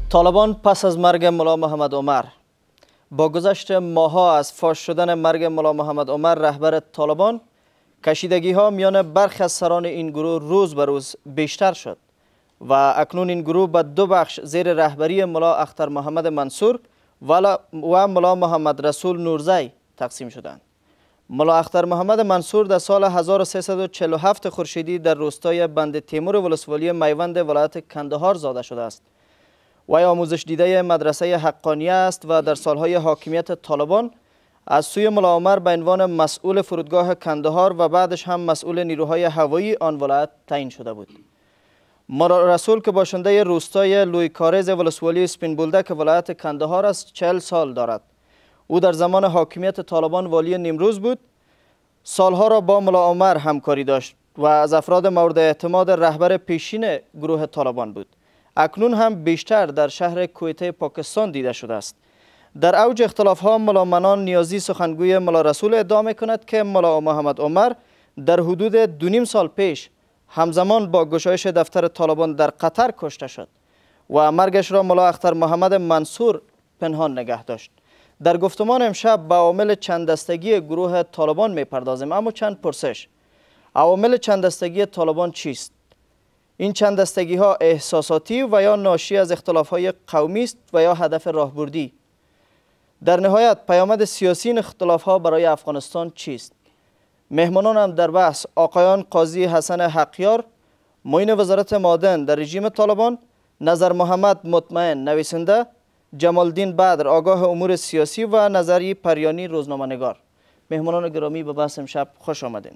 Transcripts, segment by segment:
طالبان پس از مرگ ملا محمد عمر. با گذشت ماه‌ها از فاش شدن مرگ ملا محمد عمر رهبر طالبان، کشیدگی‌ها میان برخی از سران این گروه روز به روز بیشتر شد و اکنون این گروه به دو بخش زیر رهبری ملا اختر محمد منصور و ملا محمد رسول نورزی تقسیم شدند. ملا اختر محمد منصور در سال 1347 خورشیدی در روستای بند تیمور ولسوالی میوند ولایت کندهار زاده شده است. وی آموزش دیده مدرسه حقانیه است و در سالهای حاکمیت طالبان از سوی ملا عمر به عنوان مسئول فرودگاه کندهار و بعدش هم مسئول نیروهای هوایی آن ولایت تعیین شده بود. ملا رسول که باشنده روستای لوی کارز ولسوالی اسپین بولدک ولایت کندهار است 40 سال دارد. او در زمان حاکمیت طالبان والی نیمروز بود. سالها را با ملا عمر همکاری داشت و از افراد مورد اعتماد رهبر پیشین گروه طالبان بود. اکنون هم بیشتر در شهر کویته پاکستان دیده شده است. در اوج اختلاف ها ملا منان نیازی سخنگوی ملا رسول ادعا میکند که ملا محمد عمر در حدود 2.5 سال پیش همزمان با گشایش دفتر طالبان در قطر کشته شد و مرگش را ملا اختر محمد منصور پنهان نگه داشت. در گفتمان امشب به عوامل چند دستگی گروه طالبان میپردازیم، اما چند پرسش. عوامل چند دستگی طالبان چیست؟ این چند دستگی ها احساساتی و یا ناشی از اختلاف های قومی است و یا هدف راهبردی؟ در نهایت پیامد سیاسی این اختلاف ها برای افغانستان چیست؟ مهمانان هم در بحث آقایان قاضی حسن حقیار، معین وزارت معدن در رژیم طالبان، نظر محمد مطمئن نویسنده، جمال الدین بدر آگاه امور سیاسی و نظری پریانی روزنامه نگار. مهمانان گرامی به بحث امشب خوش آمدین.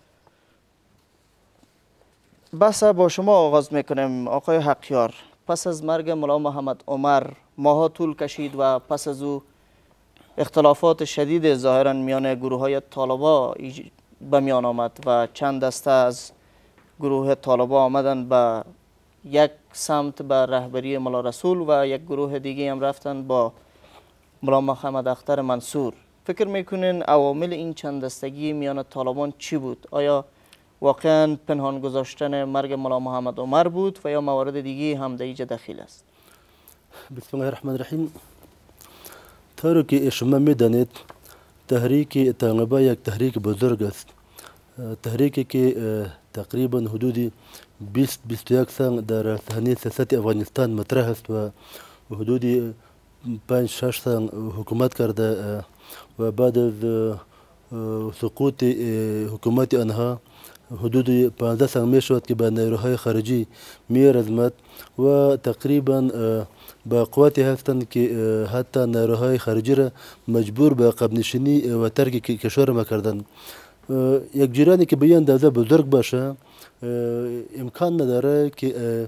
بحث با شما آغاز میکنیم. آقای حقیار، پس از مرگ ملا محمد عمر ماها طول کشید و پس از او اختلافات شدید ظاهرا میان گروه های طالبا به میان آمد و چند دسته از گروه طالبا آمدن به یک سمت به رهبری ملا رسول و یک گروه دیگه هم رفتن با ملا محمد اختر منصور. فکر میکنین عوامل این چند دستگی میان طالبان چی بود؟ آیا واقعا پنهان گذاشتن مرگ ملا محمد عمر بود و یا موارد دیگه هم در اینجا دخیل است؟ بسم الله الرحمن الرحیم. طوری که شما میدانید تحریک طالبان یک تحریک بزرگ است. تحریکی که تقریبا حدود 20-21 سال در صحنه سیاست افغانستان مطرح است و حدود 5-6 سال حکومت کرده و بعد از سقوط حکومت آنها حدود 15 سال می شد که به نیروهای خارجی می رزمد و تقریبا با قواتی هستند که حتی نیروهای خارجی را مجبور به عقب نشینی و ترک کشور ما کردند. یک جریانی که به این اندازه بزرگ باشه امکان نداره که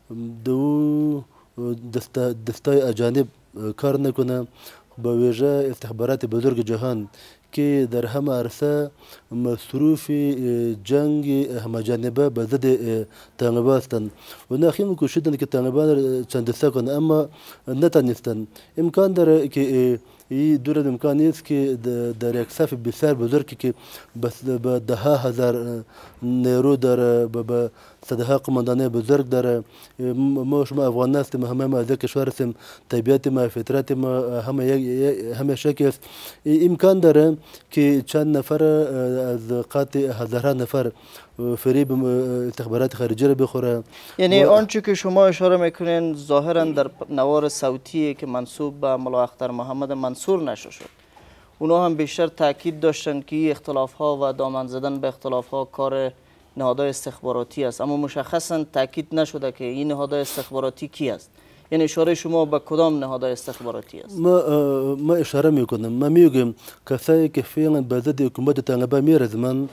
دو دستای اجانب کار نکنه، با ویژه استخبارات بزرگ جهان که در همه عرصه مصروف جنگ همه‌جانبه به ضد طالبان هستند و ناخیان کوشیدند که طالبان را چند دسته کنند اما نتانستند. امکان داره که این دور امکان نیست که در یک صف بسیار بزرگی که به 10,000 نیرو داره، به صدها قماندانه بزرگ داره. ما شما افغان هستیم، همه ما از یک کشور هستیم، طبیعت ما فطرت ما همه شکل است. امکان داره که چند نفر از قاطع هزاران نفر فریب استخبارات خارجی را بخوره. یعنی آنچه که شما اشاره میکنین ظاهرا در نوار صوتی که منسوب به ملا اختر محمد منصور نشر شد، اونا هم بیشتر تاکید داشتن که این اختلاف ها و دامن زدن به اختلاف ها کار نهادهای استخباراتی است، اما مشخصا تاکید نشده که این نهادهای استخباراتی کی است. یعنی اشاره شما به کدام نهادهای استخباراتی است؟ ما اشاره میکنم، ما میگم کسایی که فعلا به ضد حکومت طالبان میرزمند،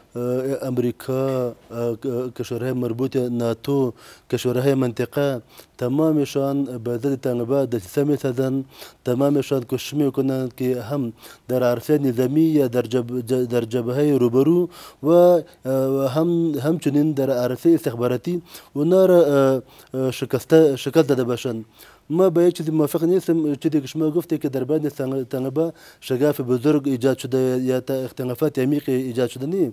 امریکا، کشورهای مربوط ناتو، کشورهای منطقه، تمامشان به ضد طالبان دسیسه میسازند، تمامشان کوشش میکنند که هم در عرصه نظامی یا در جبهه روبرو و همچنین در عرصه استخباراتی اونا را شکست داده باشند. ما به یک چیزی موافق نیستم. چیزی که شما گفته که در بین طالبان شگاف بزرگ ایجاد شده یا اختلافات عمیق ایجاد شده نیست.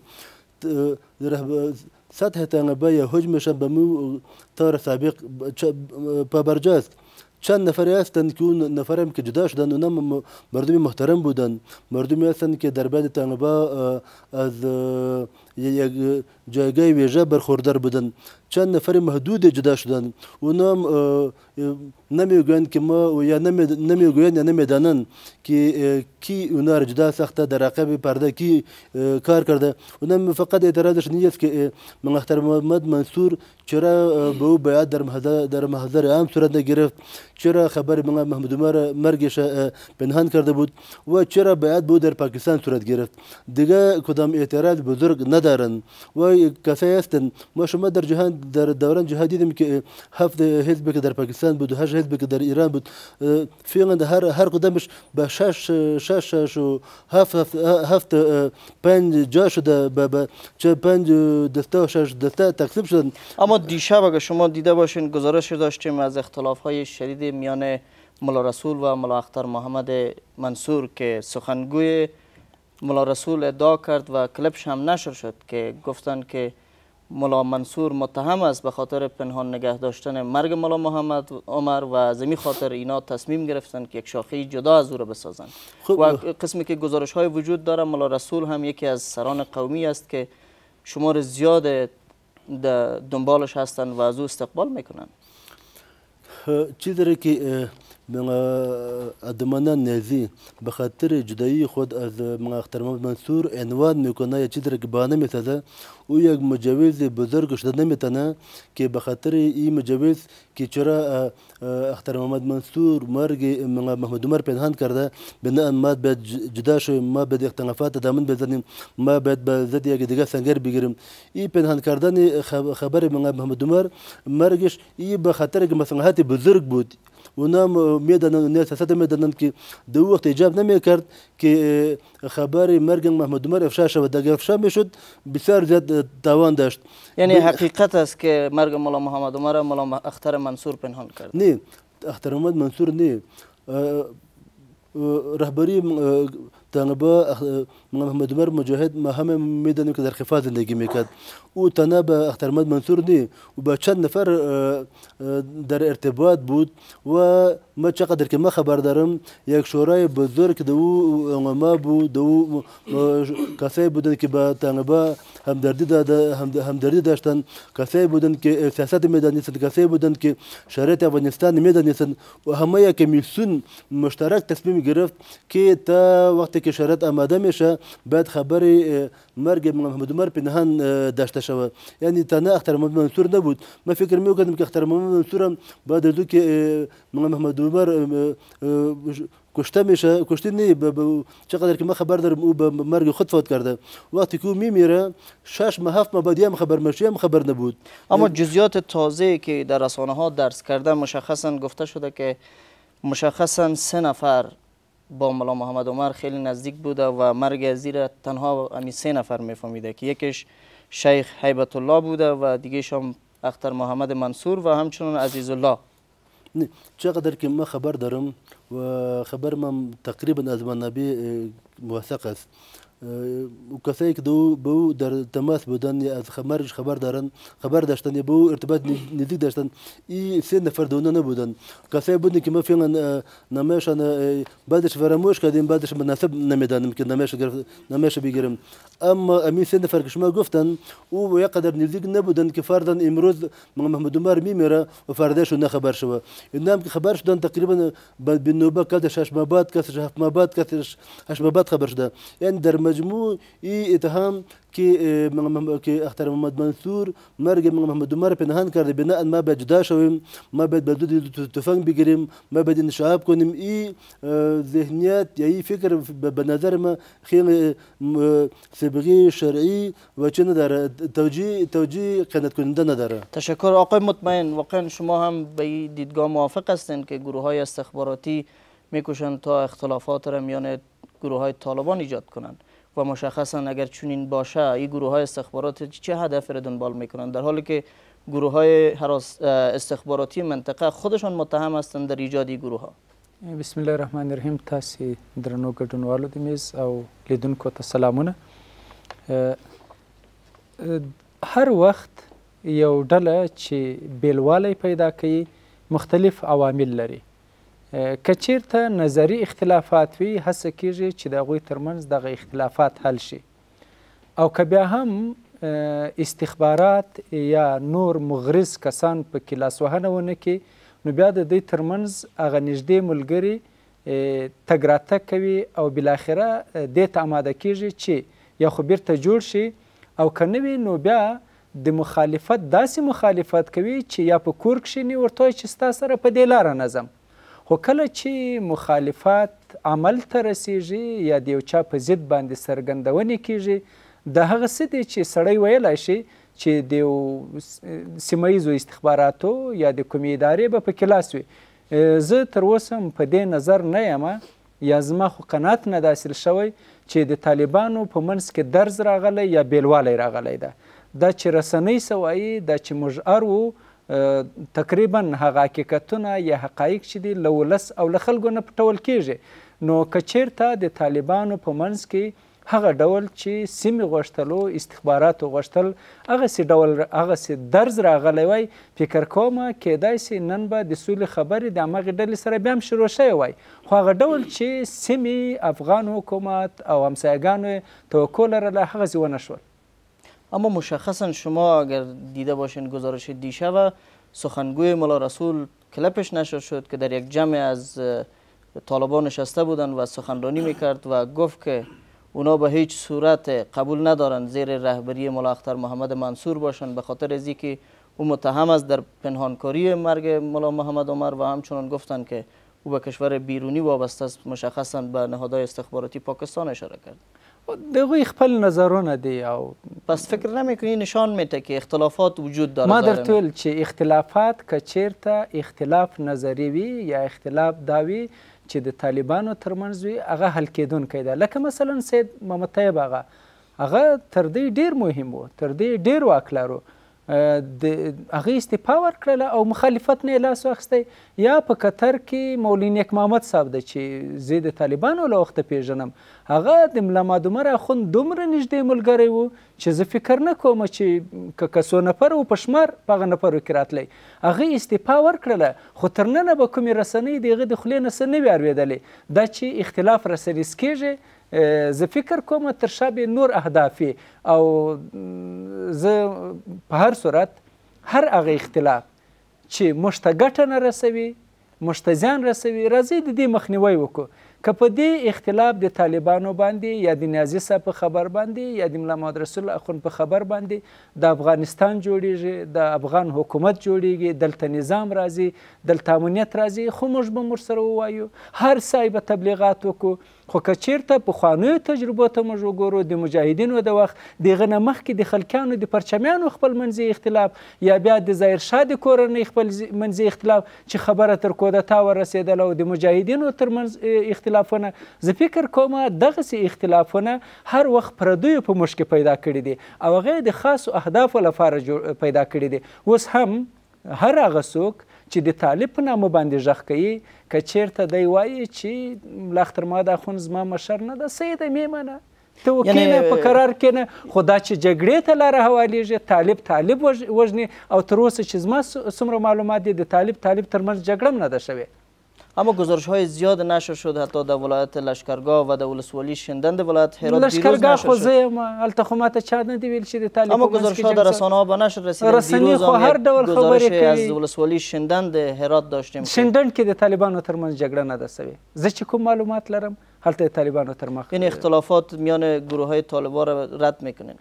سطح طالبان یا حجمشان به طور سابق پابرجاست. چند نفری هستند که اون نفر هم که جدا شدن اونم مردم محترم بودن، مردمی هستند که در بعد طالبا از یک جایگاه ویژه برخوردار بودن. چند نفر محدود جدا شدن، اونم نمیگویند که ما یا نمیگویند یا نمیدانند که کی اونا را جدا ساخته، در عقب پرده کی کار کرده. اونم فقط اعتراضش نیست که محترم محمد منصور چرا به او بیعت در محضر عام صورت نگرفت، چرا خبر محمد عمر مرگش پنهان کرده بود و چرا بیعت به او در پاکستان صورت گرفت. دیگه کدام اعتراض بزرگ ندارند و کسایی هستند. ما شما در جهان در دوران جهاد دیدیم که 7 حزب که در پاکستان بود و 8 حزب که در ایران بود، فعلا هر کدامش به 6 و 7 5 جا شده، به 5 دسته و 6 دسته تقسیم شدن. اما دیشب اگر شما دیده باشین گزارش داشتیم از اختلاف‌های شدید میان ملا رسول و ملا اختر محمد منصور که سخنگوی ملا رسول ادعا کرد و کلپش هم نشر شد که گفتن که ملا منصور متهم است به خاطر پنهان نگه داشتن مرگ ملا محمد عمر و از این خاطر اینا تصمیم گرفتن که یک شاخه جدا از او را بسازن. و قسمی که گزارش های وجود داره ملا رسول هم یکی از سران قومی است که شمار زیاد دنبالش هستن و از او استقبال میکنن. چیزی که ادمانان نازی به خاطر جدایی خود از اختر محمد منصور عنوان میکنه یا چیزی که بهانه میسازه، او یک مجوز بزرگ شده نمیتونه که به خاطر این مجوز که چرا اختر محمد منصور مرگ محمد عمر پنهان کرده، بنا ما باید جدا شویم، ما باید اختلافات دامن بزنیم، ما باید به ضد یک دیگه سنگر بگیریم. این پنهان کردن خبر محمد عمر مرگش این به خاطر که مصلحت بزرگ بود. اونا میدانند، سیاست میدانند که در وقت ایجاب نمیکرد که خبر مرگ محمد عمر افشا شود. اگر افشا میشد بسیار زیاد تاوان داشت. یعنی حقیقت است که مرگ مولا محمد عمر مولا اختر منصور پنهان کرد؟ نه، اختر محمد منصور نه، رهبری طالبا محمد عمر مجاهد ما همه میدانیم که در خفا زندگی میکرد. او تنها به اختر محمد منصور نه و با چند نفر در ارتباط بود و ما چقدر که ما خبر دارم یک شورای بزرگ دو علما بود، دو کسایی بودن که با طالبا همدردی داشتن، کسایی بودن که سیاست میدانستند، کسایی بودن که شرایط افغانستان میدانستند و همه یک کمیسیون مشترک تصمیم گرفت که تا وقتی که شرایط آماده میشه باید خبر مرگ محمد عمر پنهان داشته شود. یعنی تنها اختر محمد منصور نبود. ما فکر میکنم که اختر محمد منصور هم بعد از که محمد عمر کشته میشه، کشته نه، چقدر که ما خبر دارم او به مرگ خود فوت کرده. وقتی که او میمیره 6 ماه 7 ماه بعد هم خبر میشه، هم خبر نبود. اما جزئیات تازه که در رسانه ها درس کرده مشخصا گفته شده که مشخصا 3 نفر با مولا محمد عمر خیلی نزدیک بوده و مرگ زیر تنها همین 3 نفر میفهمیده که یکیش شیخ هیبت الله بوده و دیگه‌ش هم اختر محمد منصور و همچنین عزیز الله. نه، چقدر که ما خبر دارم و خبر من تقریبا از منابع موثق است، کسایی که به او در تماس بودن از مرگش خبر داشتن یا به او ارتباط نزدیک داشتن، این 3 نفر دونه نبودن. کسایی بودن که ما فعلا نامشان بعدش فراموش کردیم، بعدش مناسب نمیدانیم که نامش بگیریم. اما این 3 نفر که شما گفتن او یک قدر نزدیک نبودن که فردا امروز محمد عمر میمیره و فرداش نه خبر شود. اینا هم که خبر شدن تقریبا به نوبه کاتش 8 ماه بعد، کاتش 7 ماه بعد، کاتش 8 ماه بعد خبر شده. یعنی در مجموع این اتهام که اختر محمد منصور مرگ محمد عمر پنهان کرده، بنا ما باید جدا شویم، ما باید بدون تفنگ بگیریم، ما باید انشعاب کنیم، این ذهنیت یا این فکر به نظر ما خیلی سابقه شرعی و چه نداره، توجیه قناعت کننده نداره. تشکر آقای مطمئن. واقعا شما هم به این دیدگاه موافق هستین که گروه های استخباراتی میکوشند تا اختلافات را میان گروه های طالبان ایجاد کنند و مشخصا اگر چنین باشه این گروه های استخباراتی چه هدف را دنبال میکنند، در حالی که گروه های استخباراتی منطقه خودشان متهم هستند در ایجاد این گروه ها؟ بسم الله الرحمن الرحیم. تاسو درنو ګډونوالو د میز او لیدونکو ته سلامونه. هر وخت یو ډله چې بیلوالی پیدا کوي مختلف عوامل لري. که چیرته نظری اختلافات وي هڅه کیږي چې د هغوی ترمنځ دغه اختلافات حل شي او که بیا هم استخبارات یا نور مغرض کسان پکې لاسوهنه ونه کړي نو بیا د دوی ترمنځ هغه نږدې ملګري تګ راتګ کوي او بالاخره دې ته اماده کیږي چې یا خو بیرته جوړ شي او که نه وي نو بیا د مخالفت داسې مخالفت کوي چې یا په کور کښېني ورته وایي چې ستا سره په دې لاره نه ځم خو کله چې مخالفت عمل ته رسیږي یا د یو چا په ضد باندې څرګندونې کیږي د هغه څه دی چې سړی ویلی شي چې د یو سیمه ییزو استخباراتو یا د کومې ادارې به پکې لاس وي زه تر اوسه په دې نظر نه یم یا زما خو قناعت نه د حاصل شوی چې د طالبانو په منځ کې درز راغلی یا بیلوالی راغلی ده دا چې رسنۍ څه وایي دا چې موږ وو تقریبا هغه حقیقتونه یا حقایق چې دي له ولس او له خلکو نه پټول کیږي نو که چیرته د طالبانو په منځ کې هغه ډول چې سیمې غوښتلو استخباراتو غوښتل هغسې درز راغلی وای فکر کومه کیدای سي نن به د سولې خبرې د همغې ډلې سره بیا هم شروع شوی وای خو هغه ډول چې سیمې افغان حکومت او همسایگانو توقع لرله هغسې ونه شول. اما مشخصا شما اگر دیده باشین گزارش دیشب سخنگوی مولا رسول کلپش نشر شد که در یک جمع از طالبان نشسته بودن و سخنرانی میکرد و گفت که اونا به هیچ صورت قبول ندارند زیر رهبری مولا اختر محمد منصور باشند به خاطر از اینکه او متهم است در پنهانکاری مرگ مولا محمد عمر و همچنان گفتند که او به کشور بیرونی وابسته است مشخصا به نهادهای استخباراتی پاکستان اشاره کرد. دغوی خپل نظرونه دی او پس فکر نمیکنی نشان میده که اختلافات وجود داره؟ ما درته ویل چې اختلافات که چیرته اختلاف نظری وي یا اختلاف دا وي چې د طالبانو ترمنځ وي هغه حل کېدونکی ده لکه مثلا سید محمد طیب هغه تر دې ډېر مهم و تر دې ډېر واک لرو هغه استعفا ورکړله او مخالفت نه یې لاس واخیستی یا په قطر کې مولوي نیک محمد صاحب ده چې زه د طالبانو له وخته پیژنم هغه د ملا مادمر اخوند دومره نږدې ملګری و چې زه فکر نه کوم چې که څو نفر و په شمار په هغه نفرو کې راتلی هغه استعفا ورکړله خو تر ننه به کومې رسنۍ د هغه د خولې نه څه نه وي اورېدلې دا چې اختلاف رسنیز کېږي زه فکر کوم تر شا به نور اهداف او زه په هر صورت هر هغه اختلاف چې موږ ته ګټه نه رسوي موږ ته زیان رسوي راځئ د دې مخنیوی وکړو که په دې اختلاف د طالبانو باندې یا د نیازي صاحب په خبر باندې یا د ملا محمد رسول اخوند په خبر باندې د افغانستان جوړیږي د افغان حکومت جوړیږي دلته نظام راځي دلته امنیت راځي خو موږ به ورسره ووایو هر ځای به تبلیغات وکړو خو که چیرته پخوانیو تجربو ته موږ وګورو د مجاهدینو د وخت د هغه نه مخکې د خلکیانو د پرچمیانو خپل منځي اختلاف یا بیا د ظاهرشاه د کورنۍ خپل منځي اختلاف چې خبره تر کودتا ورسېدله او د مجاهدینو ترمنځ اختلافونه زه فکر کوم دغسې اختلافونه هر وخت پردیو په موږ کې پیدا کړي دي او هغه د خاصو اهدافو لپاره پیدا کړي دي اوس هم هر هغه څوک چې د طالب په نامه باندې غږ کوي که چیرته دی وایي چې ملا اختر محمد اخوند زما مشر نه ده څه یې ده مې منه ته وکینه په قرار کښېنه خو دا چې جګړې ته لاره هوالېږي طالب وژني او تر اوسه چې زما څومره معلومات دي د طالب ترمنځ جګړه هم نه ده شوې. اما گزارش های زیاد نشر شد حتی در ولایت لشکرگاه و در ولسوالی شندن در ولایت هرات دیروز لشکرگاه خو زه هلته خو ماته چا نه دي ویل چې د طالب اما گزارش ها در رسانه ها به نشر رسیدن دیروز هم گزارش از ولسوالی شندن در هرات داشتیم شندن کې د طالبانو ترمنځ جګړه نه ده سوې زه چې کوم معلومات لرم هلته د طالبانو تر مخ این اختلافات میان گروه های طالبان را رد میکنین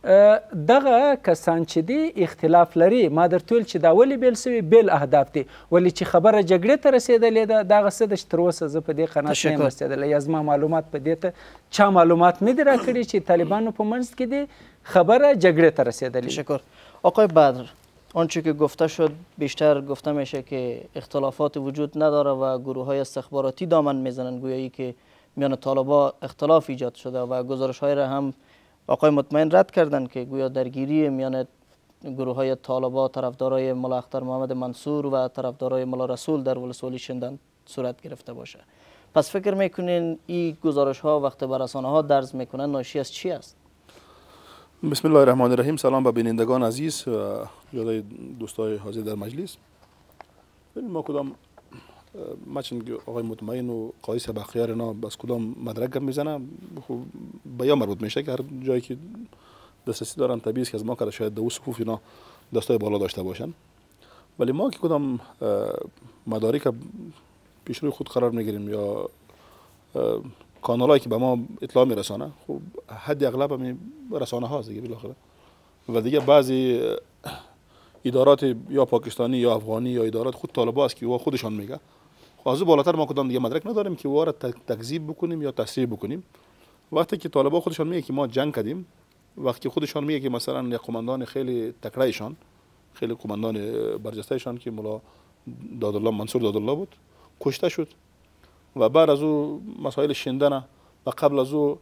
دغه کسان چې دی اختلاف لري ما درته ویل چې دا ولې بیل سوي بیل اهداف دي ولې چې خبره جګړې ته رسېدلې ده دغه څه ده چې تر اوسه زه په دې قناعت نه یم رسېدلی یا زما معلومات په دې ته چا معلومات نه دي راکړي چې طالبانو په منځ کې دی خبره جګړې ته رسېدلې. تشکر. آقای بدر آنچه که گفته شد بیشتر گفته میشه که اختلافات وجود نداره و گروه های استخباراتی دامن میزنن گویایی که میان طالبان اختلاف ایجاد شده و گزارش های را هم آقای مطمئن رد کردند که گویا درگیری میان گروه های طالبان طرفدارای مولا اختر محمد منصور و طرفدارای مولا رسول در ولسوالی شندن صورت گرفته باشه. پس فکر میکنین این گزارش ها وقت به رسانه ها درز میکنن ناشی از چی است؟ بسم الله الرحمن الرحیم. سلام به بینندگان عزیز و یادای دوستای حاضر در مجلس. ما کدام ما چون آقای مطمئن و قایس بخیار اینا بس کدام مدرک گپ میزنه به یا مربوط میشه که هر جایی که دسترسی دارن طبیعی است که از ما کرده شاید دو صفوف اینا دستای بالا داشته باشن، ولی ما که کدام مدارک پیش روی خود قرار میگیریم یا کانالایی که به ما اطلاع میرسانه، خب حد اغلب همین رسانه هاست دیگه بالاخره. و دیگه بعضی ادارات یا پاکستانی یا افغانی یا ادارات خود طالبا است که او خودشان میگه، خب از بالاتر ما کدام دیگه مدرک نداریم که او را تکذیب بکنیم یا تصریح بکنیم. وقتی که طالبا خودشان میگه که ما جنگ کردیم، وقتی خودشان میگه که مثلا یک قماندان خیلی تکړه‌شان، خیلی قماندان برجستهشان که مولا دادالله منصور دادالله بود کشته شد و بعد از او مسائل شیندن و قبل از او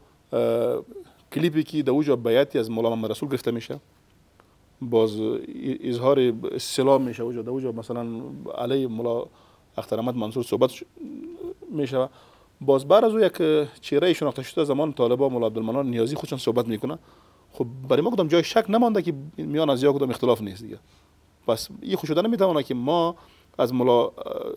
کلیپی که در اوجا بیعتی از مولا محمد رسول گرفته میشه، باز اظهار استسلام میشه اوجا در اوجا مثلا علی مولا اختر احمد منصور صحبت میشه، باز بعد از او یک چهره شناخته شده زمان طالبا مولا عبدالمنان نیازی خودشان صحبت میکنه. خب برای ما کدام جای شک نمانده که میان از یا کدام اختلاف نیست دیگه. پس این خوش شده نمیتونه که ما از مولا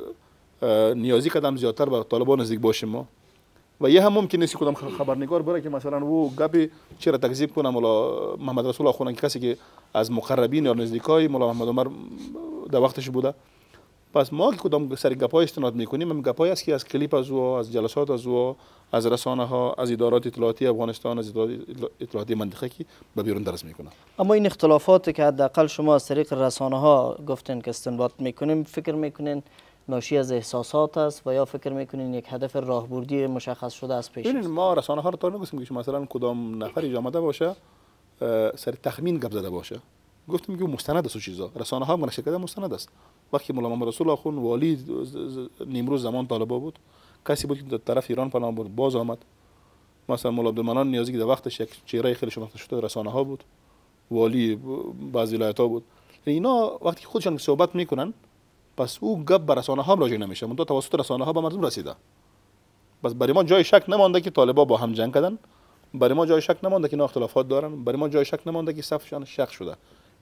نیازی قدم زیادتر به طالبان نزدیک باشیم ما، و یه هم ممکن نیست کدام خبرنگار بره که مثلا او گپی چرا تکذیب کنه مولا محمد رسول آخوند که کسی که از مقربین یا نزدیکای مولا محمد عمر در وقتش بوده. پس ما که کدام سر گپای استناد میکنیم هم گپایی است که از کلیپ از او، از جلسات از او، از رسانه ها، از ادارات اطلاعاتی افغانستان، از اطلاعاتی منطقه که به بیرون درس میکنه. اما این اختلافاتی که حداقل شما از طریق رسانه ها گفتین که استنباط میکنیم، فکر میکنین ناشی از احساسات است و یا فکر میکنین یک هدف راهبردی مشخص شده از پیش است؟ ما رسانه ها رو طور نگفتیم که مثلا کدام نفری آمده باشه سر تخمین گپ زده باشه، گفتیم که مستند است و چیزا. رسانه ها منشر کرده مستند است. وقتی مولا محمد رسول آخوند والی نیمروز زمان طالبا بود، کسی بود که در طرف ایران پناه برد باز آمد. مثلا مولا عبدالمنان نیازی که در وقتش یک چهره خیلی شناخته شده رسانه ها بود، والی بعضی ولایت ها بود. اینا وقتی خودشان صحبت میکنن پس او گپ بر رسانه ها راجع نمیشه، منتها توسط رسانه ها به مردم رسیده. بس برای ما جای شک نمانده که طالبا با هم جنگ کردن، برای ما جای شک نمانده که اینا اختلافات دارن، برای ما جای شک نمانده که صفشان شق شده،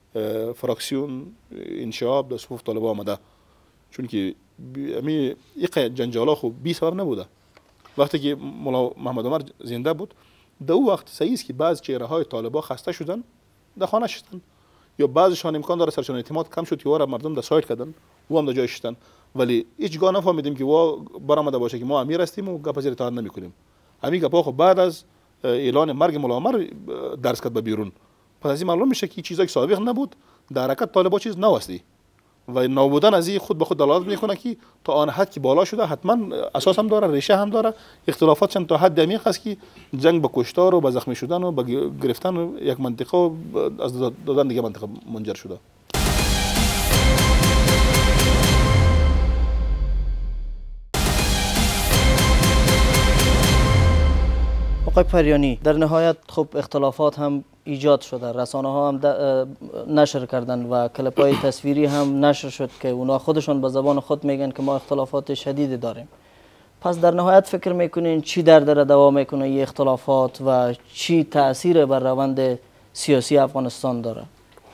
فراکسیون انشعاب در صفوف طالبا آمده. چون که این جنجالا خوب بی سبب نبوده. وقتی که مولا محمد عمر زنده بود در او وقت صحیح است که بعض چهره های طالبا خسته شدن در خانه شدن، یا بعضشان امکان داره سرشان اعتماد کم شد که وارا مردم در سایت کردن او هم در جای شدن، ولی هیچگاه نفهمیدیم که وا برآمده باشه که ما امیر هستیم و گپ زیر اطاعت نمیکنیم. همین گپا خب بعد از اعلان مرگ مولا عمر درس کرد به بیرون. پس از این معلوم میشه که چیزایی که سابق نبود در حرکت طالبا چیز نواستی و نابودن از این خود به خود دلالت میکنه که تا آن حد که بالا شده حتما اساس هم داره، ریشه هم داره. اختلافات هم تا حد عمیق است که جنگ به کشتار و به زخمی شدن و به گرفتن یک منطقه و از دادن دیگه منطقه منجر شده. آقای پریانی، در نهایت خب اختلافات هم ایجاد شده، رسانه ها هم نشر کردن و کلیپ های تصویری هم نشر شد که اونا خودشون به زبان خود میگن که ما اختلافات شدیدی داریم. پس در نهایت فکر میکنین چی در دوام میکنه این اختلافات و چی تأثیر بر روند سیاسی افغانستان داره؟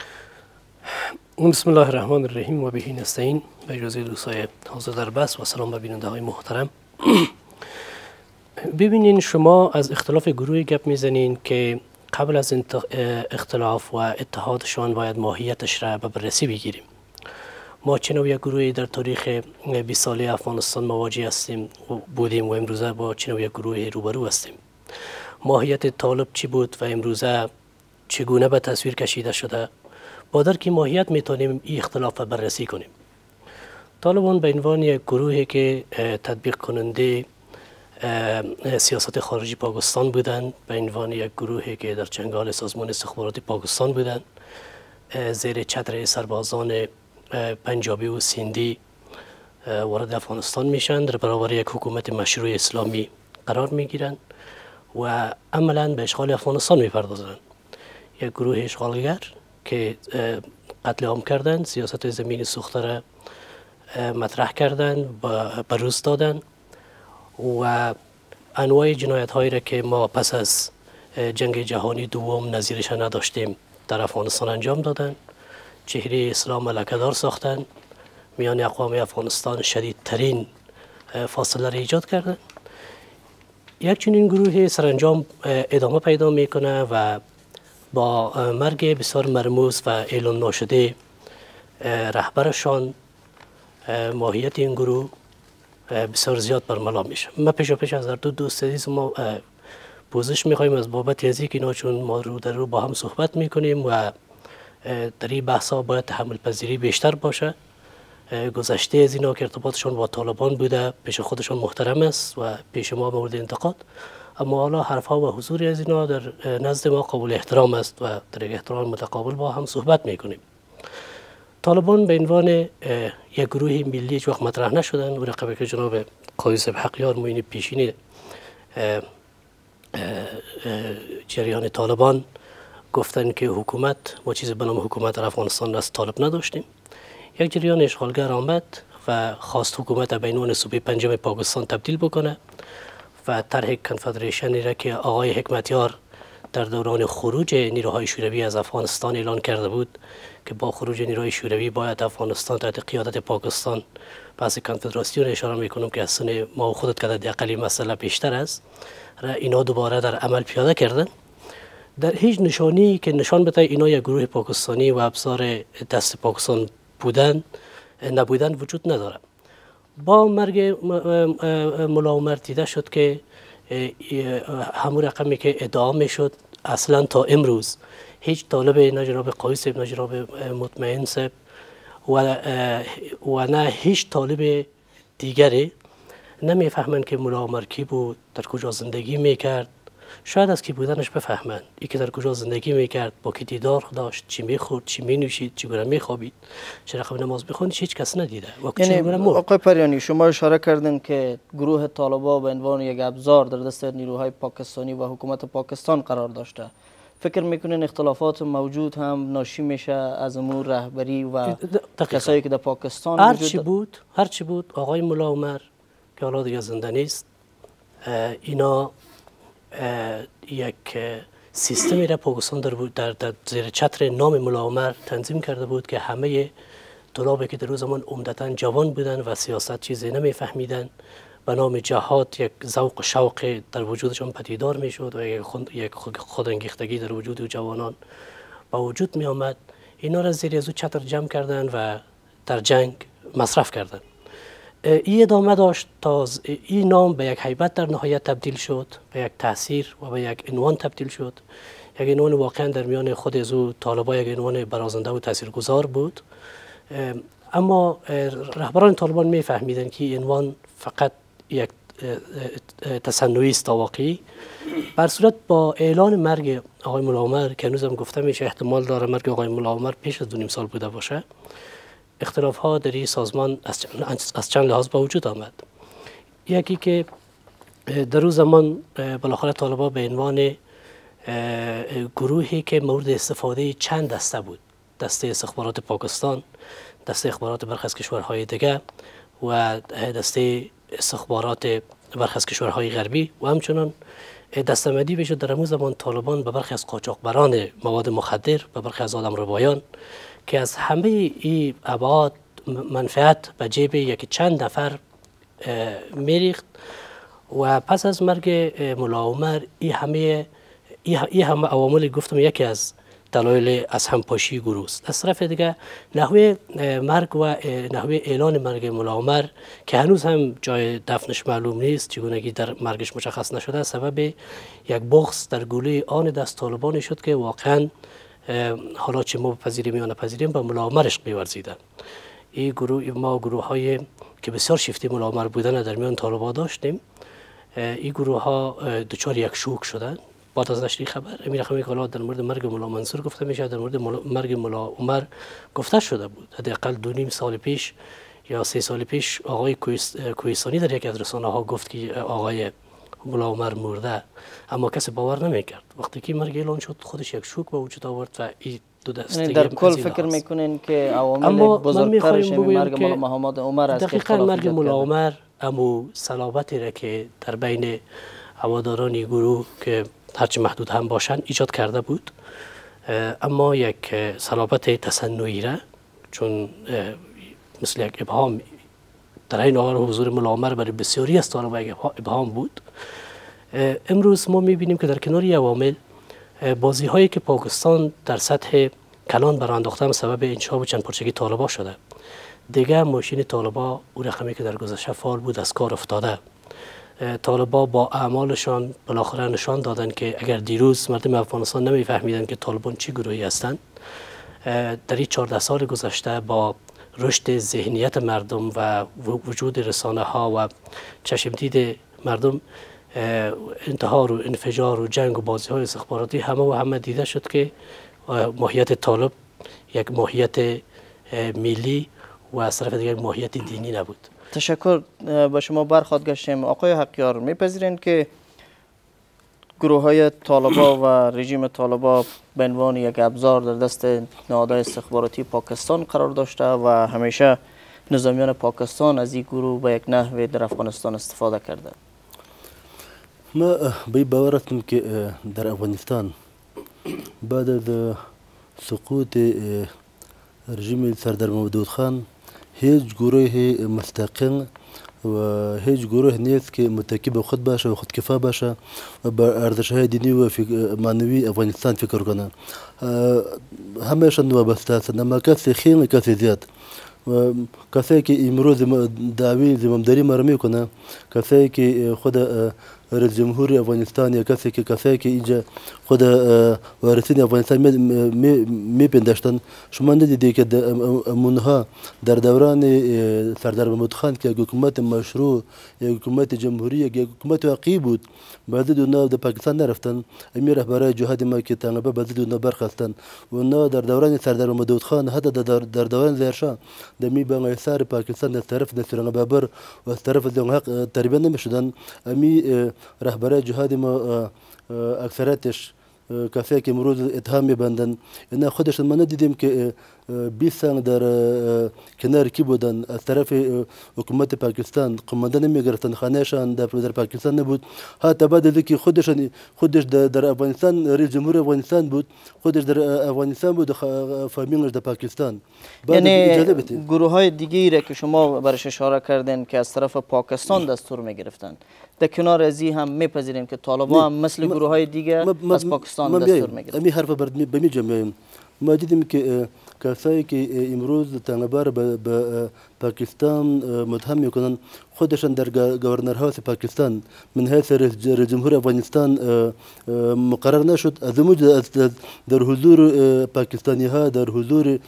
بسم الله الرحمن الرحیم و به نستعین. به اجازه دوستای حاضر در بس و سلام به بیننده های محترم. ببینین شما از اختلاف گروهی گپ میزنین که قبل از اختلاف و اتحادشان باید ماهیتش را به بررسی بگیریم. ما چنین یک گروهی در تاریخ 20 ساله افغانستان مواجه هستیم بودیم و امروزه با چنین یک گروه روبرو هستیم. ماهیت طالب چی بود و امروزه چگونه به تصویر کشیده شده؟ با درک ماهیت میتونیم این اختلاف را بررسی کنیم. طالبان به عنوان یک گروهی که تطبیق کننده سیاست خارجی پاکستان بودند، به عنوان یک گروهی که در چنگال سازمان استخباراتی پاکستان بودند، زیر چتر سربازان پنجابی و سیندی وارد افغانستان میشن، در برابر یک حکومت مشروع اسلامی قرار میگیرند و عملا به اشغال افغانستان میپردازند. یک گروه اشغالگر که قتل عام کردند، سیاست زمین سوخته را مطرح کردند و بروز دادند و انواع جنایت هایی را که ما پس از جنگ جهانی دوم نظیرش نداشتیم در افغانستان انجام دادند. چهره اسلام لکه‌دار ساختند، میان اقوام افغانستان شدیدترین فاصله را ایجاد کردن. یک چنین گروه سرانجام ادامه پیدا میکنه و با مرگ بسیار مرموز و اعلام ناشده رهبرشان ماهیت این گروه بسیار زیاد برملا میشه. ما پیش از هر دو دوست عزیز ما پوزش میخوایم از بابت از اینکه اینا، چون ما رو در رو با هم صحبت میکنیم و در این بحثا باید تحمل پذیری بیشتر باشه. گذشته از اینا که ارتباطشان با طالبان بوده پیش خودشان محترم است و پیش ما مورد انتقاد، اما حالا حرفها و حضور از اینا در نزد ما قابل احترام است و در یک احترام متقابل با هم صحبت میکنیم. طالبان به عنوان یک گروه ملی هیچ وقت مطرح نشدن و رقبه که جناب قاضی صاحب حقیار معین پیشین جریان طالبان گفتن که حکومت، ما چیزی به نام حکومت در افغانستان از طالب نداشتیم. یک جریان اشغالگر آمد و خواست حکومت به عنوان صوبه پنجم پاکستان تبدیل بکنه و طرح کنفدریشنی را که آقای حکمتیار در دوران خروج نیروهای شوروی از افغانستان اعلان کرده بود که با خروج نیروهای شوروی باید افغانستان تحت قیادت پاکستان، بحث کنفدراسیون اشاره میکنم که از سن ما و خودت که در اقلی مسئله بیشتر است، را اینا دوباره در عمل پیاده کردن. در هیچ نشانی که نشان بده اینا یک گروه پاکستانی و ابزار دست پاکستان نبودن وجود نداره. با مرگ ملا عمر دیده شد که همون رقمی که ادعا میشد اصلا تا امروز هیچ طالب، نه جناب قاضی صاحب، نه جناب مطمئن صاحب و نه هیچ طالب دیگری نمیفهمند که ملا عمر کی بود، در کجا زندگی میکرد. شاید از کی بودنش بفهمند، ای که در کجا زندگی میکرد، با کی دیدار داشت، چی میخورد، چی مینوشید، چگونه میخوابید، چه رقم نماز میخوند، هیچ کس ندیده. یعنی آقای پریانی شما اشاره کردین که گروه طالبان به عنوان یک ابزار در دست نیروهای پاکستانی و حکومت پاکستان قرار داشته. فکر میکنین اختلافات موجود هم ناشی میشه از امور رهبری و کسایی که در پاکستان هر چی بود آقای ملا عمر که حالا دیگه زنده نیست، اینا یک سیستمی را پاکستان در زیر چتر نام ملا عمر تنظیم کرده بود که همه طلابی که در روز زمان عمدتاً جوان بودن و سیاست چیزی نمیفهمیدن، به نام جهاد یک ذوق و شوق در وجودشان پدیدار میشد و یک خودانگیختگی در وجود جوانان با وجود می آمد. اینا را زیر از او چتر جمع کردن و در جنگ مصرف کردن. این ادامه داشت تا این نام به یک هیبت در نهایت تبدیل شد، به یک تاثیر و به یک عنوان تبدیل شد. یک عنوان واقعا در میان خود از او طالبا یک عنوان برازنده و تاثیرگذار بود، اما رهبران طالبان میفهمیدن که این عنوان فقط یک تصنعی است واقعی. بر صورت با اعلان مرگ آقای ملا عمر که هنوز هم گفته میشه احتمال داره مرگ آقای ملا عمر پیش از 2.5 سال بوده باشه، اختلاف ها در این سازمان از چند لحاظ به وجود آمد. یکی که در اون زمان بالاخره طالبان به عنوان گروهی که مورد استفاده چند دسته بود، دسته استخبارات پاکستان، دسته استخبارات برخی از کشورهای دیگه و دسته استخبارات برخی از کشورهای غربی و همچنان دسته‌بندی بشه در همون زمان طالبان به برخی از قاچاقبران مواد مخدر، به برخی از آدمربایان که از همه این ابعاد منفعت به جیب یک چند نفر میریخت. و پس از مرگ ملا عمر این همه عوامل گفتم یکی از دلایل از همپاشی گروه است. از طرف دیگه نحوه مرگ و نحوه اعلان مرگ ملا عمر که هنوز هم جای دفنش معلوم نیست، چگونگی در مرگش مشخص نشده، سبب یک بغض در گلوی آن دست طالبانی شد که واقعا حالا چه ما بپذیریم یا نپذیریم به ملا عمر عشق می‌ورزیدن. این گروه های که بسیار شیفته ملا عمر بودن در میان طالبان داشتیم، این گروه ها دچار یک شوک شدن بعد از نشر خبر. امیر رقمی که در مورد مرگ ملا منصور گفته میشه، در مورد مرگ ملا عمر گفته شده بود. حداقل 2.5 سال پیش یا 3 سال پیش آقای کوهستانی در یکی از رسانه ها گفت که آقای ملا عمر مرده، اما کسی باور نمیکرد. وقتی که مرگ اعلان شد خودش یک شوک به وجود آورد و این دو دسته در کل فکر میکنین که عوامل بزرگترش مرگ ملا محمد عمر است؟ دقیقاً مرگ ملا عمر اما صلابتی را که در بین هواداران گروه که هرچی محدود هم باشند ایجاد کرده بود، اما یک صلابت تصنعی را، چون مثل یک ابهام در این حال حضور ملا عمر برای بسیاری از طالبان یک ابهام بود. امروز ما میبینیم که در کنار عوامل بازی هایی که پاکستان در سطح کلان برانداختن سبب انشاب و چند پارچگی طالبان شده. دیگه ماشین طالبان او رقمی که در گذشته فعال بود از کار افتاده. طالبان با اعمالشان بالاخره نشان دادن که اگر دیروز مردم افغانستان نمیفهمیدن که طالبان چی گروهی هستند، در این 14 سال گذشته با رشد ذهنیت مردم و وجود رسانه ها و چشمدید مردم، انتحار و انفجار و جنگ و بازی های استخباراتی همه دیده شد که ماهیت طالب یک ماهیت ملی و از طرف دیگر ماهیت دینی نبود. تشکر. با شما برخواد گشتیم. آقای حقیار، میپذیرین که گروه های طالبان و رژیم طالبان به عنوان یک ابزار در دست نهادهای استخباراتی پاکستان قرار داشته و همیشه نظامیان پاکستان از این گروه به یک نحوی در افغانستان استفاده کرده؟ ما به باور هستم که در افغانستان بعد از سقوط رژیم سردار محمود خان هیچ گروه مستقل و هیچ گروه نیست که متکی به خود باشه و خودکفا باشه و به ارزش‌های دینی و معنوی افغانستان فکر کنه. همهشان وابسته هستند، اما کسی خیلی کسی زیاد و کسی که امروز دعوی زمامداری مرا میکنه، کسی که خود رئیس جمهور افغانستان یا کسی که اینجا خود وارثین افغانستان میپنداشتن، شما ندیدی که منها در دوران سردار محمود خان که یک حکومت مشروع، یک حکومت جمهوری، یک حکومت واقعی بود، بعضی اونا در پاکستان نرفتن. امی رهبرای جهاد ما که طالبان بعضی اونا برخواستن و اونا در دوران سردار محمود خان حتی در دوران ظاهرشاه در میبان ایثار پاکستان از طرف نصرالله بابر و از طرف ضیاءالحق تقریبا نمیشدن. امی رهبرای جهاد ما اکثرتش کسی که امروز اتهام میبندن، اینا خودشون ما ندیدیم که 20 سال در کنار کی بودن از طرف حکومت پاکستان، قماندان نمیگرفتن، خانهشان در پاکستان نبود. حتی بعد از اینکه خودش در افغانستان رئیس جمهور افغانستان بود، خودش در افغانستان بود، فامیلش در پاکستان. یعنی گروه های دیگری که شما برش اشاره کردین که از طرف پاکستان دستور میگرفتن، در کنار از این هم میپذیریم که طالبان هم مثل گروه های دیگه از پاکستان دستور میگرفتن؟ امی حرف به می جمعیم. ما دیدیم که کسایی که امروز طالبان به پاکستان متهم میکنن، خودشان در گورنر هاوس پاکستان من حیث رئیس جمهور افغانستان مقرر نشد. از موجود در حضور پاکستانی ها، در حضور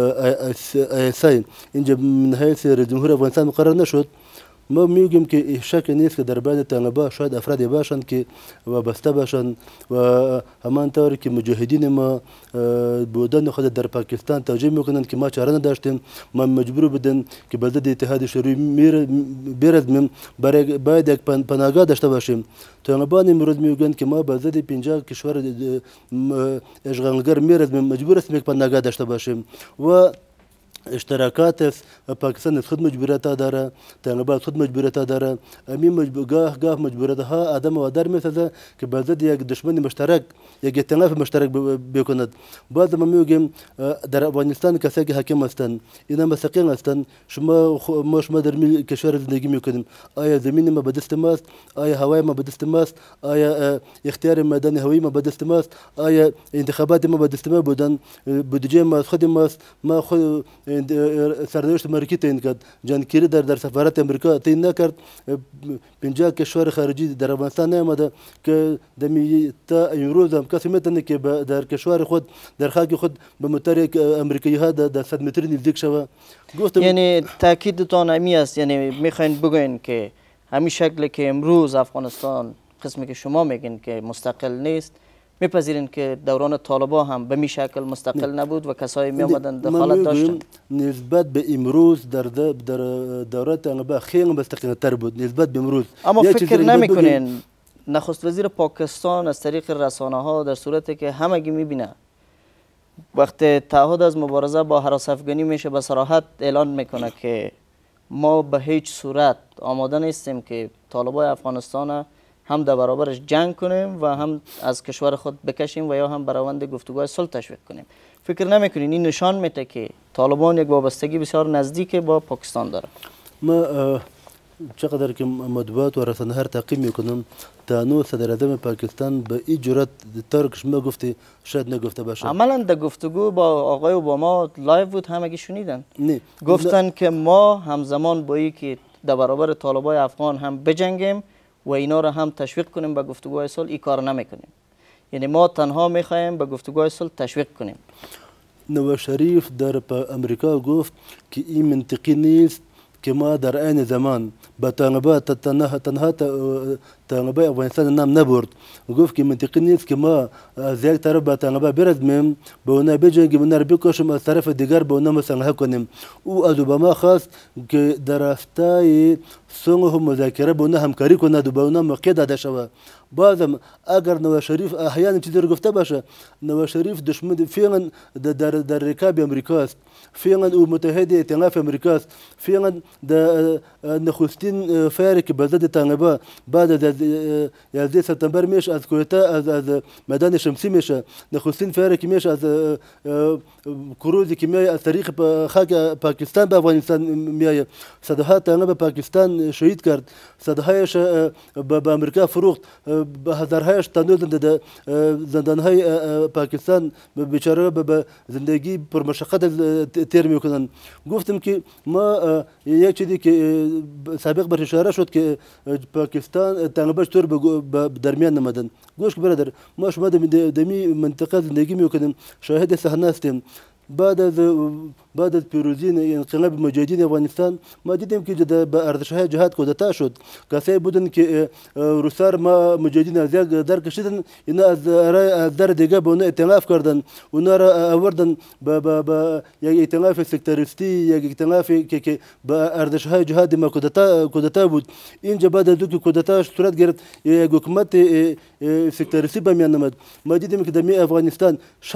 ISI اینجا من حیث رئیس جمهور افغانستان مقرر نشد. ما میگیم که شک نیست که در بعد طالبان شاید افرادی باشند که وابسته باشند و همانطور که مجاهدین ما بودن خود در پاکستان توجیه میکنند که ما چاره نداشتیم، ما مجبور بودیم که به ضد اتحاد شوروی برزمیم، باید یک پناهگاه داشته باشیم. طالبان امروز میگویند که ما به ضد 50 کشور اشغالگر میرزمیم، مجبور هستیم یک پناهگاه داشته باشیم و اشتراکات پاکستان از خود مجبوریت داره، طالبان خود مجبوریت داره. امی گاه مجبوریت ها آدم وادار میسازه که به ضد یک دشمن مشترک، یک ائتلاف مشترک بکند. بعد ما میگیم در افغانستان کسایی که حاکم هستند اینا مستقل هستند. شما در کشور زندگی میکنیم، آیا زمین ما به دست ماست؟ آیا هوای ما به دست ماست؟ آیا اختیار میدان هوایی ما به دست ماست؟ آیا انتخابات ما به دست ما بودن؟ بودجه ما از خود ماست؟ ما خود سرنوشت امریکی تعیین کرد، جان کری در سفارت امریکا تعیین نکرد، 50 کشور خارجی در افغانستان نیامده که تا امروز هم کسی میتونه که در کشور خود، در خاک خود به مطابق امریکایی ها در 100 متری نزدیک شوه. یعنی تاکیدتان همی است، یعنی میخواین بگوین که همین شکل که امروز افغانستان قسمی که شما میگین که مستقل نیست، میپذیرین که دوران طالبان هم به می شکل مستقل نبود و کسایی می آمدن دخالت داشتن؟ نسبت به امروز در دوران طالبان خیلی مستقل تر بود نسبت به امروز. اما فکر نمیکنین نخست وزیر پاکستان از طریق رسانه ها در صورتی که همگی میبینه وقتی تعهد از مبارزه با هراس افغانی میشه به صراحت اعلان میکنه که ما به هیچ صورت آماده نیستیم که طالبان افغانستان هم در برابرش جنگ کنیم و هم از کشور خود بکشیم و یا هم برآورد گفتگوهای صلح تشویق کنیم، فکر نمیکنین این نشان میده که طالبان یک وابستگی بسیار نزدیک با پاکستان داره؟ ما چقدر که مطبوعات و رسانه ها تعقیب میکنم تا نو صدر اعظم پاکستان به این جرات ترکش ما گفته شاید نگفته باشه. عملا در گفتگو با آقای اوباما لایو بود، همگی شنیدن. نه گفتن که ما همزمان با این که در برابر طالبای افغان هم بجنگیم و اینا را هم تشویق کنیم به گفتگوهای صلح، این کار نمیکنیم. یعنی ما تنها میخوایم به گفتگوهای صلح تشویق کنیم. نواز شریف در امریکا گفت که این منطقی نیست که ما در عین زمان با تنها تنگبه افغانستان نام نبرد. گفت که منطقی نیست که ما از یک طرف با تنگبه برزمیم به اونا بجنگیم اونا رو بکشیم، از طرف دیگر به اونا مسلحه کنیم. او از اوباما خواست که در راستای صلح و مذاکره به اونا همکاری کند و به اونا موقع داده شود. بازم اگر نواز شریف احیانا چیزی رو گفته باشه، نواز شریف دشمن فعلا در رکاب امریکا است، فعلا او متحد ائتلاف امریکا است، فعلا در نخستین فاری که به ضد طالبان بعد از 11 سپتامبر میشه از کویتا از میدان شمسی میشه، نخستین فاری که میشه از کروزی که میای از طریق خاک پاکستان به افغانستان میای، صدها طالب پاکستان شهید کرد، صدهایش به امریکا فروخت، به هزارهایش تنو زندانهای پاکستان بیچاره به زندگی پر مشقت تیر میکنن. گفتم که ما یک چیزی که سابق بر اشاره شد که پاکستان طالبان چطور به درمیان نمدن. گوش که برادر ما شما دمی منطقه زندگی میکنیم، شاهد صحنه هستیم. بعد از پیروزی انقلاب مجاهدین افغانستان ما دیدیم که به ارتشهای جهاد کودتا شد. کسایی بودن که روسار ما مجاهدین از یک در کشیدن، اینا از در دیگه به اونا ائتلاف کردن، اونا را آوردن به یک ائتلاف سکتریستی، یک ائتلافی که به ارتشهای جهاد ما کودتا بود. اینجا بعد از اینکه کودتا صورت گرفت یک حکومت سکتریستی به میان آمد. ما دیدیم که در افغانستان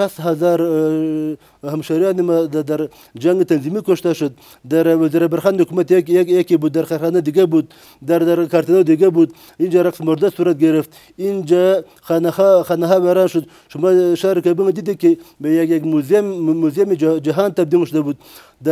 60,000 همشهریان ما در جنگ تنظیمی کشته شد. در وزیر برخان حکومت یکی بود، در خرخانه دیگه بود، در کارتنو دیگه بود. اینجا رقص مرده صورت گرفت، اینجا خانه ها بران شد. شما شهر کابل دیدید که به یک موزیم جهان تبدیل شده بود.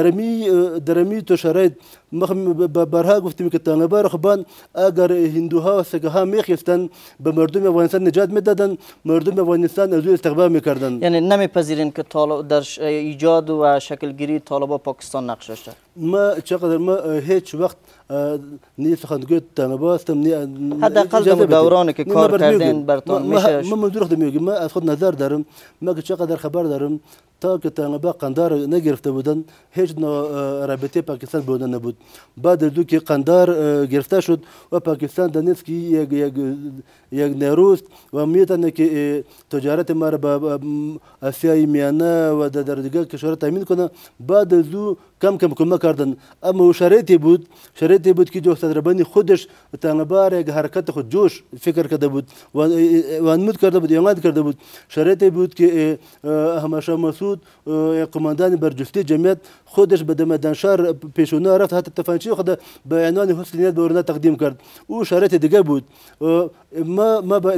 در می تو شرایط برها گفتیم که طالبان خبان اگر هندوها و سگها میخواستن به مردم افغانستان نجات میدادن، مردم افغانستان از او استقبال میکردن. یعنی نمیپذیرین که در ایجاد و شکلگیری طالبان پاکستان نقش داشته؟ ما هیچ وقت نی سخنگوی طالبان هستم، حداقل در دورانی که کار کردین برتون میشه. من منظور خودم میگم، من از خود نظر دارم، ما که چقدر خبر دارم تا که طالبان قندار نگرفته بودن هیچ رابطه پاکستان بوده نبود. بعد از که قندار گرفته شد و پاکستان دانست که یک نیروست و میتونه که تجارت ما را به آسیای میانه و در دیگر کشورها تامین کنه. بعد از کم کمک کردن، اما شرایطی بود که جو صدربانی خودش طالبان یک حرکت خود جوش فکر کرده بود و انمود کرده بود، اعلان کرده بود. شرایطی بود که همشا مسعود قماندان برجسته جمعیت خودش به میدان شهر پیشونه رفت، حتی تفنگچی خود به عنوان حسن نیت به اونا تقدیم کرد. او شرایط دیگه بود. ما به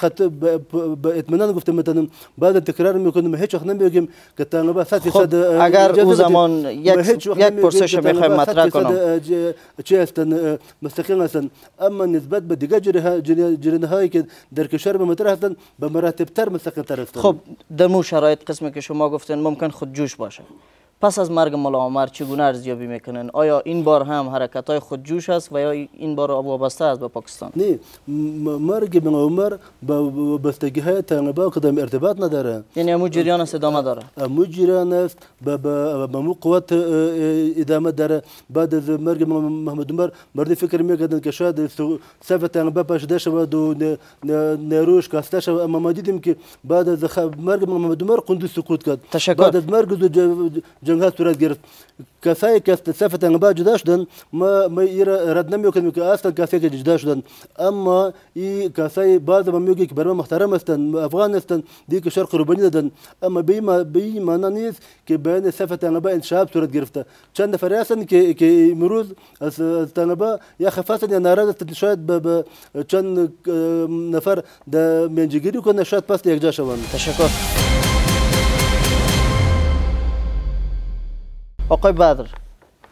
اطمینان گفتم مثلا بعد تکرار میکنم هیچ وقت نمیگم که طالبان 100% اگر او زمان یک پرسش میخوایم مطرح کنم چه هستن مستقل هستن، اما نسبت به دیگه جریان هایی که در کشور به مطرح هستن به مراتب تر مستقل تر هستن. خب در مو شرایط قسمی که شما گفتین ممکن خودجوش باشه، پس از مرگ ملا عمر چگونه ارزیابی میکنن؟ آیا این بار هم حرکت های خودجوش است و یا این بار وابسته است به پاکستان؟ نه، مرگ ملا عمر با وابستگی های طالبان کدام ارتباط نداره. یعنی امو جریان است ادامه داره؟ امو جریان است با مو قوت ادامه داره. بعد از مرگ محمد عمر مردم فکر میکردن که شاید صف طالبان پاشیده شود و نیروش کاسته شود، اما ما دیدیم که بعد از مرگ محمد عمر قندوز سقوط کرد. تشکر. بعد از مرگ جنگ ها صورت گرفت. کسایی که از صف طالبان جدا شدن ما رد نمیکنیم که اصلا کسایی که جدا شدن، اما این کسایی بعض ما میگه که برای محترم هستن، افغان هستن، دیگه شرق قربانی دادن، اما به این معنی نیست که بین صف طالبان انشعاب صورت گرفته. چند نفر هستن که امروز از طالبان یا خفاستن یا ناراض هستن، شاید به چند نفر در منجگیری کنه، شاید پس یک جا شوند. تشکر. آقای بدر،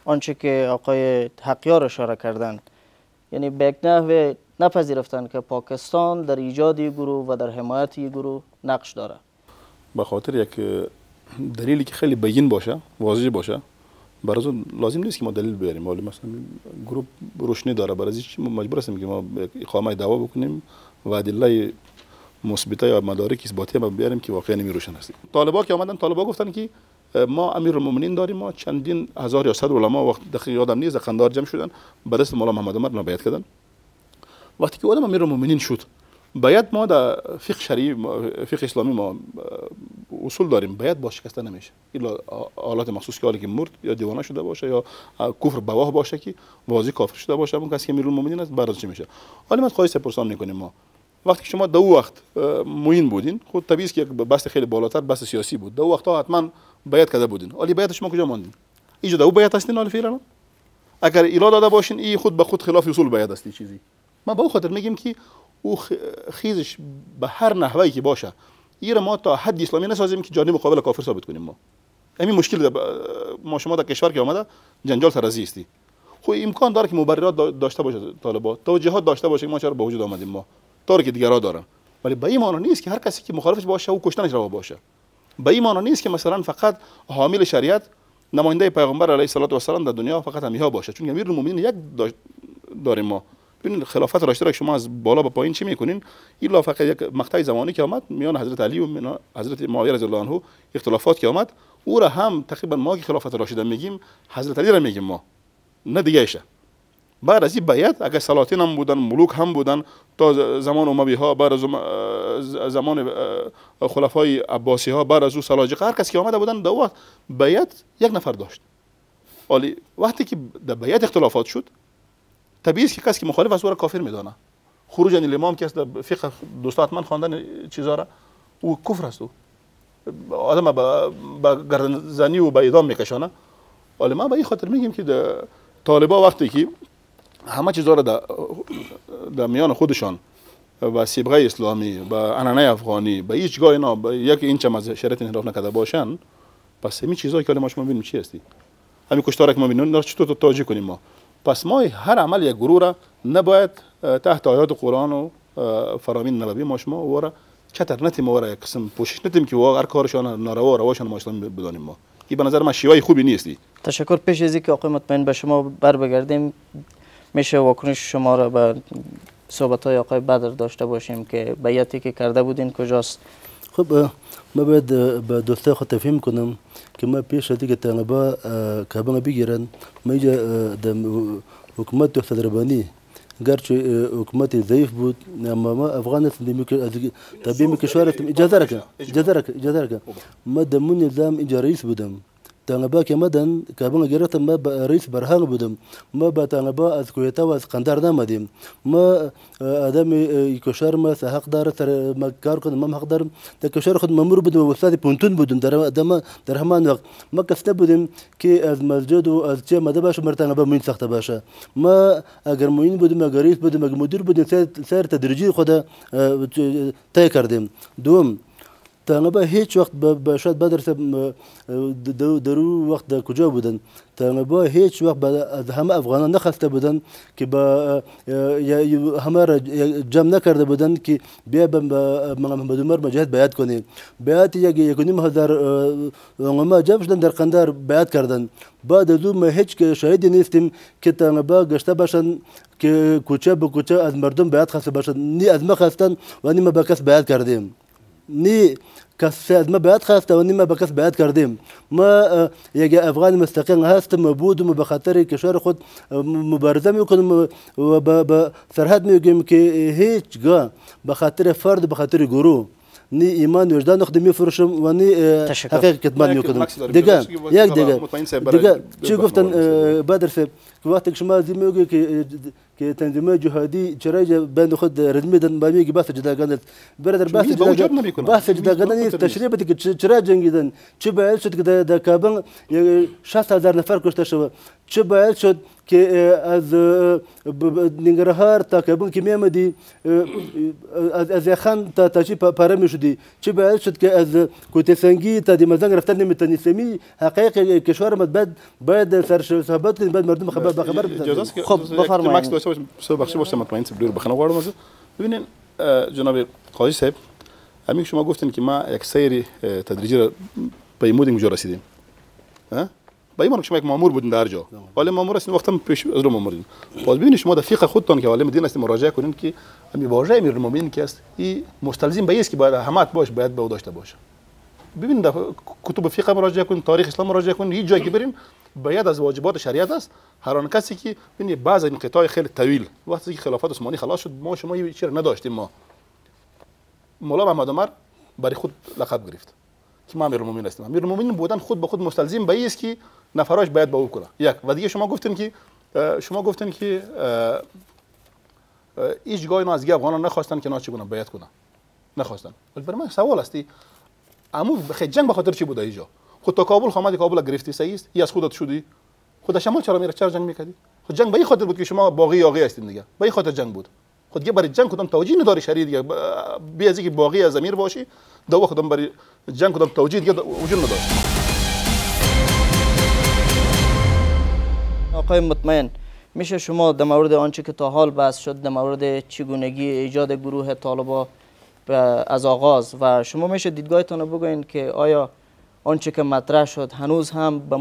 آنچه که آقای حقیار اشاره کردند، یعنی به یک نحو نپذیرفتند که پاکستان در ایجاد این گروه و در حمایت این گروه نقش داره. به خاطر یک دلیلی که خیلی بیان باشه، واضح باشه، برای لازم نیست که ما دلیل بیاریم. ولی مثلا گروه روشنی داره، برای چی مجبور هستیم که ما اقامه دعوا بکنیم و ادله مثبته یا مدارک اثباتی ما بیاریم که واقعا نمی روشن هستیم. طالبا که اومدن، طالبا گفتن که ما امیرالمومنین داریم، ما چندین هزار یا صد علما وقت دقیق یادم نیست قندار جمع شدن به دست مولا محمد عمر بیعت کردن. وقتی که آدم امیرالمومنین شد، باید ما در فقه شرعی، فقه اسلامی ما اصول داریم، باید با شکسته نمیشه الا حالات مخصوص که حالی که مرد یا دیوانه شده باشه یا کفر بواه باشه که واضح کافر شده باشه، اون کسی که امیرالمومنین است بعد چی میشه. حالا ما خواهش پرسان میکنیم، ما وقتی که شما دو وقت معین بودین، خود طبیعی است که بحث خیلی بالاتر بحث سیاسی بود، دو وقت حتما بیعت کرده بودین، ولی بیعت شما کجا ماندین؟ اینجا دو بیعت هستین حالا فعلا. اگر ایراد داده باشین این خود به خود خلاف اصول بیعت است. چیزی ما به خاطر میگیم که او خیزش به هر نحوی که باشه ایره ما تا حد اسلامی نسازیم که جانب مقابل کافر ثابت کنیم. ما همین مشکل ما شما در کشور که آمده جنجال سرازی استی، خو امکان داره که مبررات داشته باشه، طالبات توجیهات داشته باشه که ما چرا به وجود آمدیم، ما طوری که دیگرها دارن، ولی به این معنی نیست که هر کسی که مخالفش باشه او کشتنش روا باشه. به این معنی نیست که مثلا فقط حامل شریعت نماینده پیغمبر علیه السلام در دنیا فقط همیها باشه، چون امیرالمومنین یک داریم ما. ببین خلافت راشده را شما از بالا به پایین چی میکنین؟ الا فقط یک مقطع زمانی که آمد میان حضرت علی و میان حضرت معاویه رضی الله عنه اختلافات که آمد، او را هم تقریبا ما که خلافت راشده میگیم حضرت علی را میگیم ما، نه دیگه ایشه. بعد از این بیعت اگر سلاطین هم بودن، ملوک هم بودن، تا زمان اموی ها، بعد از زمان خلفای عباسی ها، بعد از او سلاجقه، هر کسی که آمده بودن دو وقت بیعت یک نفر داشت. ولی وقتی که در بیعت اختلافات شد، طبیعی است که کسی که مخالف است او را کافر میدانه. خروج عن الامام که است در فقه دوستات من خواندن چیزا را، او کفر است. آدم با گردنزنی و با اعدام میکشانه. ولی ما به این خاطر میگیم که طالبا وقتی که همه چیزا را در میان خودشان و صبغه اسلامی و عنعنه افغانی به هیچ گاه اینا به یک اینچ از شریعت انحراف نکرده باشن، پس همین چیزایی که ما شما ببینیم چی هستی، همین کشتارا که ما ببینیم چطور توجیه کنیم ما. پس ما هر عمل یک گروه را نباید تحت آیات قرآن و فرامین نبوی ما شما و را چتر نتیم و را یک قسم پوشش نتیم که هر کارشان ناروا و رواشان ما اسلام بدانیم. ما این به نظر من شیوه خوبی نیستی. تشکر. پیش از اینکه آقای مطمئن به شما بر بگردیم، میشه واکنش شما را به صحبت‌های آقای بدر داشته باشیم که بیعتی که کرده بودین کجاست؟ خب ما باید به دوستای خود تفهیم کنم که ما پیش از اینکه طالبا کابل بگیرن، ما اینجا حکومت دکتر ربانی گرچه حکومت ضعیف بود، اما ما افغانستان طبیعی کشور اجازه رکن ما دمون نظام اینجا رئیس بودم. طالبا که آمدن کابل گرفتن، ما رئیس برهان بودم. ما با طالبا از کویتا و از قندار نامدیم. ما آدم کشور ما حق داره سر ما کار کنم، ما حق دارم. در کشور خود مامور بودم و استاد پونتون بودم در همان وقت. ما کسته بودیم که از مسجد و از چه مده باشه مرتبه موین سخته باشه. ما اگر موین بودیم، اگر رئیس بودیم، اگر مدیر بودیم، سر تدریجی خود طی کردیم. دوم طالبا هیچ وقت به شاید بدر درو وقت در کجا بودن؟ طالبا هیچ وقت از همه افغانان نخواسته بودن که با همه را جمع نکرده بودن که بیا به محمد عمر مجاهد بیعت کنیم. بیعت یک و نیم هزار علما جمع شدن در قندار بیعت کردن. بعد از اون ما هیچ شاهدی نیستیم که طالبا گشته باشن که کوچه به کوچه از مردم بیعت خواسته باشن. نی از ما خواستن و نی ما به کس بیعت کردیم. نی کس از ما بیعت خواسته و نی ما به کس بیعت کردیم. ما یک افغان مستقل هستم بودم و به خاطر کشور خود مبارزه میکنم و به سرحد میگیم که هیچگاه به خاطر فرد، به خاطر گروه نی ایمان وجدان خود میفروشم و نی حقیقت کتمان میکنم. دیگه چی گفتن بدر صاحب که وقتی شما میگی که تنظیمات جهادی چرا بین خود رسمی دن با میگی بحث جداگانه برادر بحث جداگانه نیست. تشریح بده که چرا جنگیدن، چه باعث شد که در کابل 60,000 نفر کشته شد، چه باید شد که از ننگرهار تا کابل که میامدی از یخان تا چی پاره میشدی، چه باید شد که از کوته سنگی تا دمازنگ رفتن نمیتونستمی. حقایق کشور باید سرصحبت کنیم، باید مردم خبر بسازیم. خب بفرمایید. بخش باشه مطمئن سب دور بخنه غواړم از ببینین جناب قاضی صاحب، همین شما گفتین که ما یک سیر تدریجی را به این مودینگ رسیدیم. با این شما یک مامور بودین در جا، ولی مامور هستین وقتا پیش از رو مامورین. باز ببینید شما در فقه خودتان که عالم دین هستین مراجعه کنین که همین واژه امیرالمومنین که است این مستلزم به است که باید همت باشه، باید به او داشته باشه. ببینید در کتب فقه مراجعه کنین، تاریخ اسلام مراجعه کنین، هیچ جایی که برین باید از واجبات شریعت است. هر آن کسی که ببینید بعض این قطعه خیلی طویل وقتی که خلافت عثمانی خلاص شد ما شما یه چیز نداشتیم. ما مولا محمد عمر برای خود لقب گرفت که ما امیرالمومنین هستیم. امیرالمومنین بودن خود به خود مستلزم به است که نفراش باید با او کنه. یک و دیگه شما گفتین که هیچ گاهی از افغانان نخواستن که چی کنن، بیعت کنن، نخواستن. ولی برای من سوال هستی عمو بخیر جنگ به خاطر چی بوده اینجا؟ خود تا کابل خامد کابل گرفتی صحیح است، یا از خودت شدی؟ خود شمال چرا میره چرا جنگ میکردی؟ خود جنگ به این خاطر بود که شما باقی یاغی هستین دیگه. به این خاطر جنگ بود. خود دیگه برای جنگ کدام توجیه نداری شریعت دیگه. بی از اینکه باقی از امیر باشی دو کدام برای جنگ کدام توجیه دیگه وجود نداشت. آقای مطمئن، میشه شما در مورد آنچه که تا حال بحث شد در مورد چگونگی ایجاد گروه طالبان از آغاز و شما میشه دیدگاهتان رو بگوین که آیا آنچه که مطرح شد هنوز هم به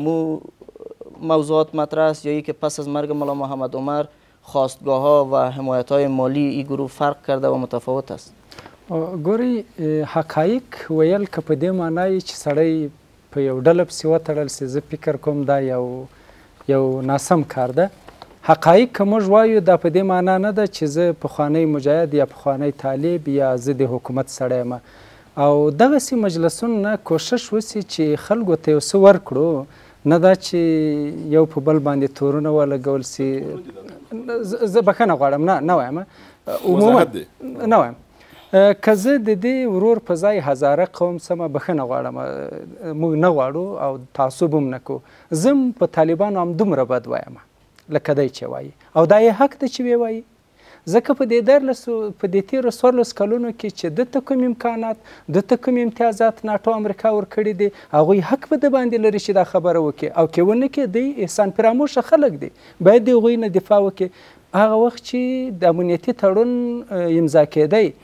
موضوعات مطرح است یا ای که پس از مرگ مولا محمد عمر خواستگاه ها و حمایت های مالی این گروه فرق کرده و متفاوت است؟ ګوري حقایق ویل که په دې معنی چې سړی په یو ډله پسې وتړل سي، زه فکر کوم دا یو ناسم کار ده. حقایق که موږ وایو دا په دې معنا نه ده چې زه پخوانی مجاهد یا پخوانی طالب یا زه د حکومت سړی یم. او دغسې مجلسونو نه کوشش وسي چې خلکو ته یو څه ورکړو، نه دا چې یو په بل باندې تورونه ولګول سي. زه بخښنه غواړم، نه وایم عموما نه وایم. که زه د دې ورور په ځای هزاره قوم سمه بخښنه غواړم، موږ نه غواړو او تعصب هم نه کوو. زه هم په طالبانو همدومره بد وایم لکه دی چې وایي، او دا یې حق ده چې ویې وایي. ځکه په دې تېرو 14 کلونو کې چې دته کوم امکانات، دته کوم امتیازات ناټو امریکا ورکړي دي، هغوی حق په ده باندې لري چې دا خبره وکړي. او که ونه کړي دی احسان فراموشه خلک دي، باید د هغوی نه دفاع وکړي. هغه وخت چې د امنیتي تړون امضا کېدی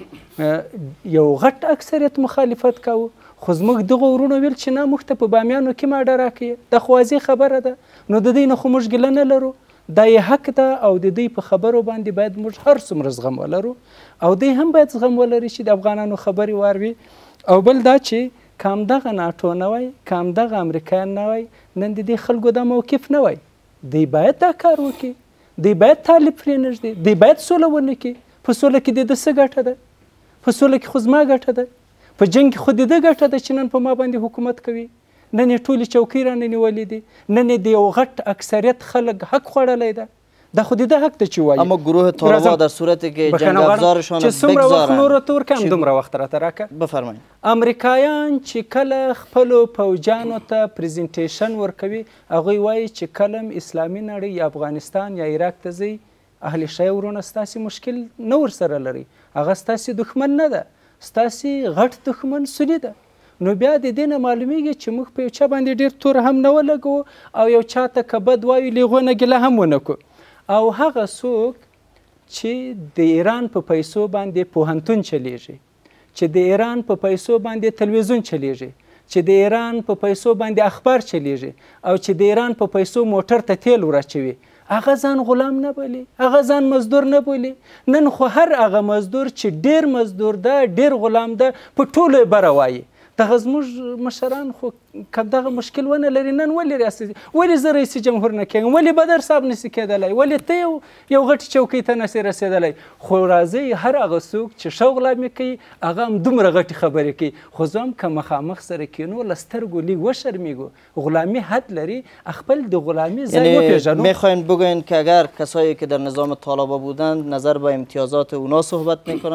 یو غټ اکثریت مخالفت کوو، خو زموږ دغه ورونو ویل چې نه موږ ته په بامیانو کې ماډه راکړي. دا خو واضح خبره ده. نو د دوی نه خو موږ ګیله نه لرو، دا یې حق ده او د دوی په خبرو باندې باید موږ هر څومره زغم ولرو او دوی هم باید زغم ولري چې د افغانانو خبرې واروي. او بل دا چې که همدغه ناټو نه وای، که همدغه امریکایان نه وای، نن د دې خلکو دا موقف نه وای. دوی باید دا کار وکړي، دوی باید طالب پرېنږدي، دوی باید سوله ونه کړي. په سوله کې د ده څه ګټه ده؟ په سوله کې خو زما ګټه ده، په جنګ کې خو د ده ګټه ده چې نن په ما باندې حکومت کوي. نن یې ټولې چوکۍ رانه نیولې دي، نن یې د یو غټ اکثریت خلک حق خوړلی ده. دا خو د ده حق ده چې وایي. اما گروه طالبان در صورتی که جنگ افزارشان چې څومره وخت نور ته ورکړم دومره وخت راته راکړه. بفرمایئ. امریکایان چې کله خپلو پوجانو ته پریزنټیشن ورکوي، هغوی وایي چې کله اسلامي نړۍ یا افغانستان یا عراق ته ځئ، اهل شیعه ورونه ستاسې مشکل نه ورسره لري، هغه ستاسې دښمن نه ده، ستاسې غټ دښمن سني ده. نو بیا د دې نه معلومیږي چې موږ په یو چا باندې ډېر تور هم نه ولګوو او یو چا ته که بد وایو له هغو نه ګیله هم ونه کړو. او هغه څوک چې د ایران په پیسو باندې پوهنتون چلیږي، چې د ایران په پیسو باندې تلویزیون چلیږي، چې د ایران په پیسو باندې اخبار چلیږي او چې د ایران په پیسو موټر ته تیل ورچوي، هغه ځان غلام نه بولي، هغه ځان مزدور نه بولي. نن خو هر هغه مزدور چې ډېر مزدور ده، ډېر غلام ده، په ټولو بره وایي. دغه زموږ مشران خو که دغه مشکل ونه لري، نن ولې زه رئیس جمهور نه کېږم، ولې بدر صاحب نسي کېدلی، ولې ته یو غټ چوکۍ ته نسي رسېدلی. خو راځئ هر هغه څوک چې ښه غلامي کوي هغه هم دومره غټې خبرې کوي. خو زه هم که مخامخ سره کینو له سترګو لږ وشرمېږو. غلامي حد لري، خپل د غلامي ځای وپېژنو. میخواین بگوین که اگر کسایی که در نظام طالبان بودند نظر به امتیازات اونا صحبت میکنن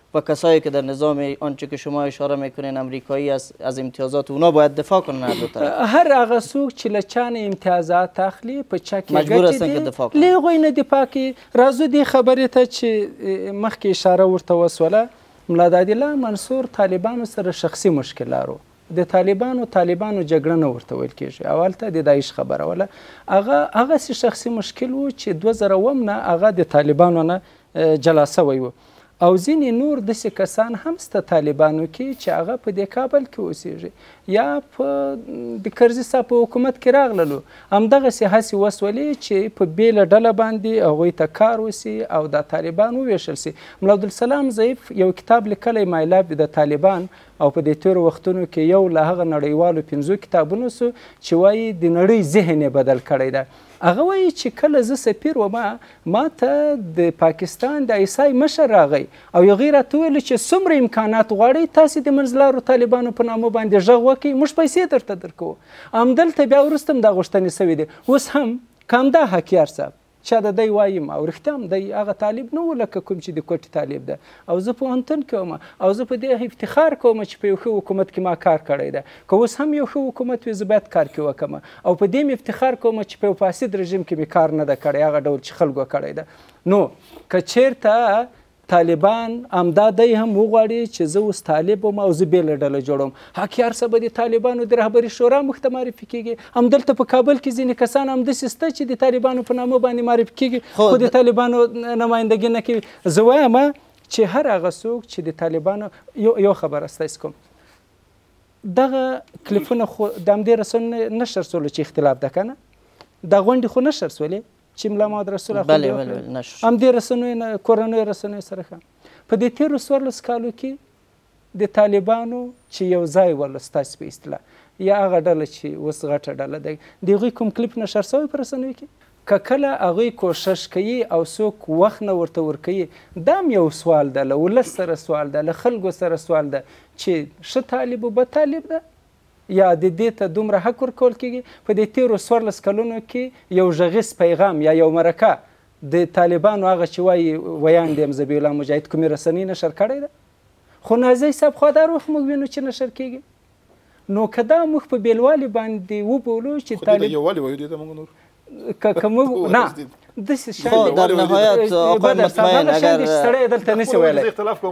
و کسایی که در نظام آنچه که شما اشاره میکنین امریکایی از امتیازات اونا باید دفاع کنن از دو طرف. هر هغه څوک چې له چا نه امتیازات اخلي په چا کې مجبور ګټې هستن که دي دفاع کنن. له هغوی نه دفاع کوي. راځو دې خبرې ته چې مخکې اشاره ورته وسوله. ملا دادالله منصور طالبانو سره شخصي مشکل لرو. د طالبانو جګړه نه ورته ویل کېږي. اول ته د داعش خبره وله هغسې شخصي مشکل و چې 2000 نه هغه د طالبانو نه جلا سوی و. او ځینې نور داسې کسان هم سته طالبانو کې چې هغه په دې کابل کې اوسېږي یا په د کرزي صاحب په حکومت کې راغللو. همدغسې هسې وسولې چې په بېله ډله باندې هغوی ته کار وسي او دا طالبان وویشل سي. ملا عبدالسلام ضعیف یو کتاب لیکلی مای لاب د طالبان او په دې تېرو وختونو کې یو له هغه نړیوالو 5 کتابونو سو چې وایي د نړۍ ذهن یې بدل کړی ده. هغه وایي چې کله زه سفیر وم ما ته د پاکستان د ایسای مشر راغی او هغې راته ویل چې څومره امکانات غواړئ تاسې د منځلارو طالبانو په نامه باندې غږ وکړئ موږ پیسې درته درکوو. همدلته بیا وروسته هم دا غوښتنې سوي دي. اوس هم که همدا حکیار صاحب چا د دی وایم او رښتیا هم دی هغه طالب نه و لکه کوم چې د کوټې طالب ده او زه پوهنتون کې وم او زه په دې افتخار کوم چې په یو ښه حکومت کې ما کار کړی ده. که اوس هم یو ښه حکومت وي زه باید کار کې وکړم او په دې مې افتخار کوم چې په یو فاسد رژیم کې مې کار نه ده کړی هغه ډول چې خلکو کړی ده. نو که چېرته طالبان همدا دی هم وغواړي چې زه اوس طالب وم او زه بېله ډله جوړوم حکیار صاحب د طالبانو د رهبري شورا مخ ته معرفي کېږي. همدلته په کابل کې ځینې کسان همداسې شته چې د طالبانو په نامه باندې معرفي کېږي خو د طالبانو نمایندګي نه کوي. زه وایم چې هر هغه څوک چې د طالبانو یو خبره ستاسې کوم دغه کلیپونه خو د همدې رسنیو نشر سولو چې اختلاف ده که نه دا غونډې خو نشر سولې چې ملا محمد رسول بله همدې رسنیو کورنیو رسنیو سره ښه په دې تېرو 14 کالو کې د طالبانو چې یو ځای ول ستاسې په اصطلاح یا هغه ډله چې اوس غټه ډله ده د هغوی کوم کلیپ نشر سوی په رسنیو کې که کله هغوی کوشش کوي او څوک وخت نه ورته ورکوي دا هم یو سوال ده له ولس سره سوال ده له خلکو سره سوال ده چې ښه طالب و بد طالب ده یا د دې ته دومره حق ورکول کېږي. په دې تېرو 14 کلونو کې یو غږیز پیغام یا یو مرکه د طالبانو هغه چې وایي ویاند یم ذبیح الله مجاهد کومې رسنۍ نشر کړی ده خو نازی صاحب خوا دا روح موږ وینو چې نشر کېږي. نو که دا موږ په بېلوالي باندې وبولو چې طالب یووالي وایو دې ته موږ نور که موږ نه داسې خب در نهایت آقای مطمئن اگر سړی دلته نشي ویلی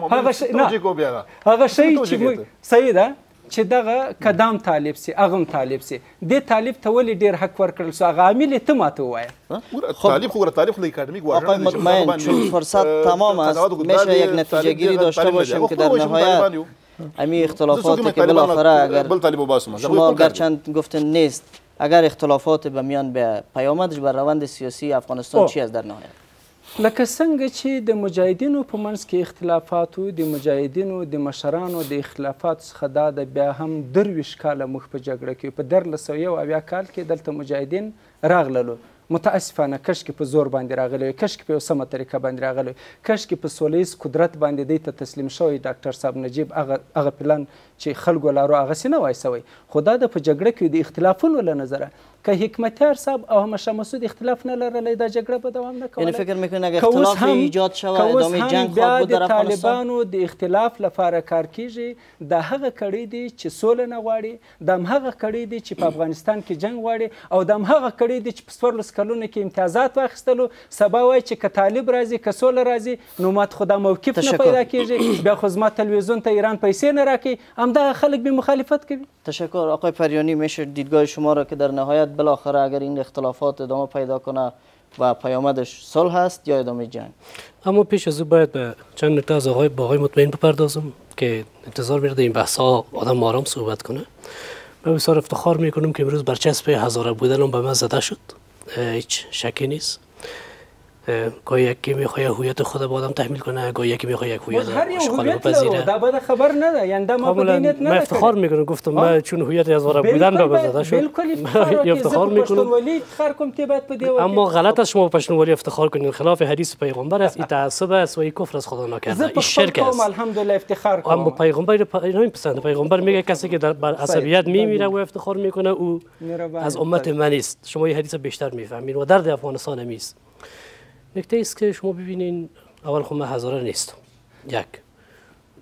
هغه شی چې صحیح ده چې دغه کدام طالب سي هغه هم طالب سي دې طالب ته ولې ډېر حق ورکړل سو هغه عامل یې ته ماته ووایه. طالب خو تاریخ اکادمیک آقای مطمئن چون فرصت تمام است میشه یک نتیجه گیری داشته باشیم که در نهایت امی اختلافات که بالاخره اگر شما گرچند گفتن نیست اگر اختلافات به میان به پیامدش بر روند سیاسی افغانستان چی است در نهایت؟ لکه څنګه چې د مجاهدینو په منځ کې اختلافاتو د مجاهدینو د مشرانو د اختلافاتو څخه دا د بیا هم 23 کاله موږ په جګړه کې په 1901 کال کې دلته مجاهدین راغللو متاسفانه کشکې په زور باندې راغلی کشکې په یو سمه طریقه باندې راغلی کشکې په سولیز قدرت باندې دی ته تسلیم شوی ډاکټر صاحب نجیب هغه پلان چې خلکو لارو هغسې نه وای سوی خو دا د په جګړه کې د اختلافونو له نظره که حکمتیار صاحب او همشه مسعود اختلاف نه لرلی دا جګړه به دوام نه کوله. یعنی فکر میکنین اگر اختلاف ایجاد شوه ادامه جنگ خواهد بود در افغانستان؟ طالبانو د اختلاف لپاره کار کیږي دا هغه کړي دي چې سوله نه غواړي دا هغه کړي دي چې په افغانستان کې جنگ غواړي او دا هغه کړي دي چې په 14 کلونو کې امتیازات واخیستلو سبا وایي چې که طالب راځي که سوله راځي نو ماته خو دا موقف نه پیدا کیږي بیا خو زما تلویزیون ته ایران پیسې نه راکوي همدغه خلک به مخالفت کوي. تشکر آقای پریانی. میشه دیدگاه شما را که در نهایت بالاخره اگر این اختلافات ادامه پیدا کنه و پیامدش صلح هست یا ادامه جنگ؟ اما پیش از او باید به چند نکته از آقای مطمئن بپردازم که انتظار میره این بحث ها آدم آرام صحبت کنه. من بسیار افتخار میکنم که امروز برچسب هزاره بودنم به من زده شد هیچ شکی نیست. گاهی یکی میخواد هویت خود به آدم تحمیل کنه گاهی یکی میخواد یک هویت اشغالی بپذیره. دا بعد خبر نده یعنی ما بدینت نه. من افتخار میکنم گفتم من چون هویت هزاره بودن به زده شد. بالکل افتخار میکنم. ولی افتخار کوم تی باید په دی. اما غلط است شما پشتونولی افتخار کنید خلاف حدیث پیغمبر است این تعصب است و این کفر از خدا نکرده این شرک است. الحمدلله افتخار کنم. اما پیغمبر اینو پسند پیغمبر میگه کسی که بر عصبیت میمیره و افتخار میکنه او از امت من است. شما این حدیث بیشتر میفهمید و درد افغانستان میست. نکته است که شما ببینین اول خود من هزاره نیستم یک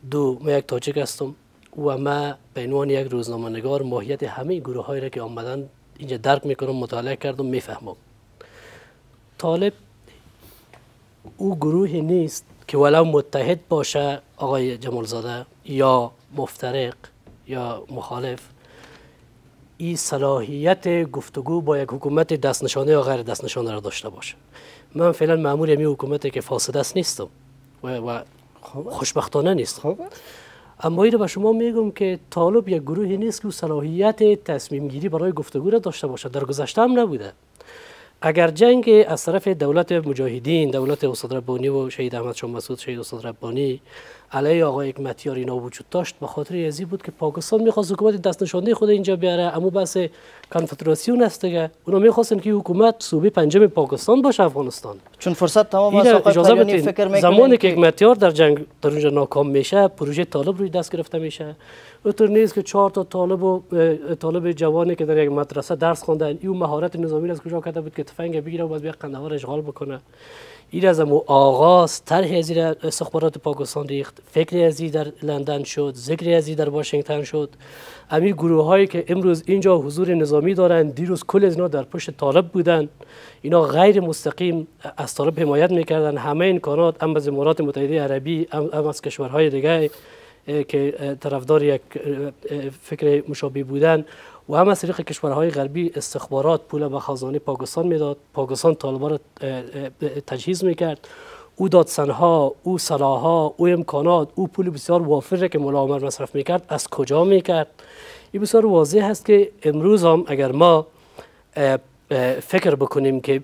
دو، من یک تاجیک هستم و من به عنوان یک روزنامه‌نگار ماهیت همه گروه هایی را که آمدن اینجا درک میکنم، مطالعه کردم، میفهمم. طالب او گروهی نیست که ولو متحد باشه آقای جمالزاده یا مفترق یا مخالف، این صلاحیت گفتگو با یک حکومت دستنشانه یا غیر دستنشانه را داشته باشه. من فعلا مأمور این حکومتی که فاسد است نیستم و خوشبختانه نیستم. اما این به شما میگم که طالب یک گروهی نیست که صلاحیت تصمیم گیری برای گفتگو را داشته باشه. در گذشته هم نبوده. اگر جنگ از طرف دولت مجاهدین، دولت استاد ربانی و شهید احمد شاه مسعود، شهید استاد ربانی علیه آقای حکمتیار اینا وجود داشت، به خاطر ازی بود که پاکستان میخواست حکومت دست نشانده خود اینجا بیاره. اما بحث کنفدراسیون است دیگه. اونا میخواستن که حکومت صوبه پنجم پاکستان باشه افغانستان. چون فرصت تمام است آقای پریانی فکر میکنین زمانی که حکمتیار در جنگ در اونجا ناکام میشه، پروژه طالب روی دست گرفته میشه. اونطور نیست که 4 تا طالب جوانی که در یک مدرسه درس خوندن این مهارت نظامی از کجا کرده بود که تفنگ بگیره و بعد بیا قندهار اشغال بکنه. این از آغاز طرح ازی در استخبارات پاکستان ریخت، فکری ازی در لندن شد، ذکری ازی در واشنگتن شد. امی گروه هایی که امروز اینجا حضور نظامی دارن دیروز کل از اینا در پشت طالب بودن. اینا غیر مستقیم از طالب حمایت میکردن. همه امکانات هم از امارات متحده عربی هم از کشورهای دیگه که طرفدار یک فکر مشابه بودن و هم از طریق کشورهای غربی استخبارات پول به خزانه پاکستان میداد. پاکستان طالبان را تجهیز میکرد. او دادسنها، او سلاحها، او امکانات، او پول بسیار وافر که مولا عمر مصرف میکرد از کجا میکرد؟ این بسیار واضح هست که امروز هم اگر ما فکر بکنیم که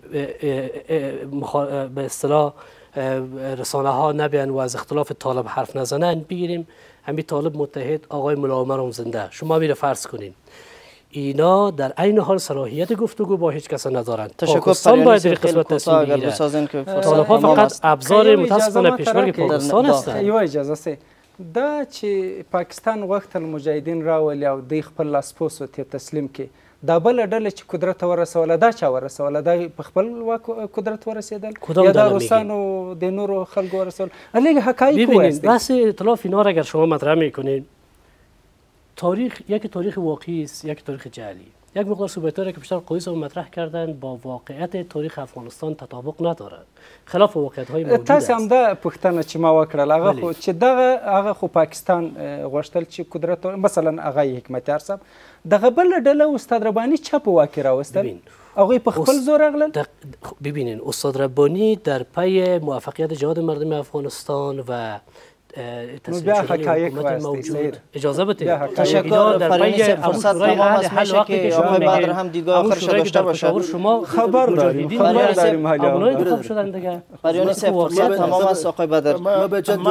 به اصطلاح رسانه ها نبین و از اختلاف طالب حرف نزنن، بگیریم همین طالب متحد، آقای مولا عمر هم زنده، شما میره فرض کنین اینا در عین حال صلاحیت گفتگو با هیچ کس ندارند. پاکستان باید در قسمت تصمیم بگیره. طالب ها فقط ابزار متاسفانه پیشواز پاکستان هستند. یو اجازه سي دا چې پاکستان وخت المجاهدین راولي او د خپل لاسپوس ته تسلیم کی دا بل ډله چې قدرت ورسوله دا چا ورسوله دا په خپل قدرت ورسېدل یا دا روسانو د نورو خلکو ورسول الیګ حقایق ببینید بحث اطلاف اینا را اگر شما مطرح میکنید تاریخ یک تاریخ واقعی است، یک تاریخ جعلی. یک مقدار صحبت‌هایی که بیشتر قیس مطرح کردن با واقعیت تاریخ افغانستان تطابق ندارد، خلاف واقعیت‌های موجود است. تاسو هم دا پوښتنه چې ما وکړل هغه خو چې هغه خو پاکستان غوښتل چې قدرت مثلا هغه حکمتیار صاحب دغه بل ډله استاد ربانی چا په واک راوستل هغوی په خپل زور راغلل. ببینین استاد ربانی در پی موفقیت جهاد مردم افغانستان و بیا حقایق موجود اجازه بدید تشکر فرانی صاحب فرصت تمام است میشه که آقای بدر هم دیدگاه آخرش داشته باشه. شما خبر داریم ابنای انتخاب شدن دیگه. فرانی صاحب فرصت تمام است آقای بدر. ما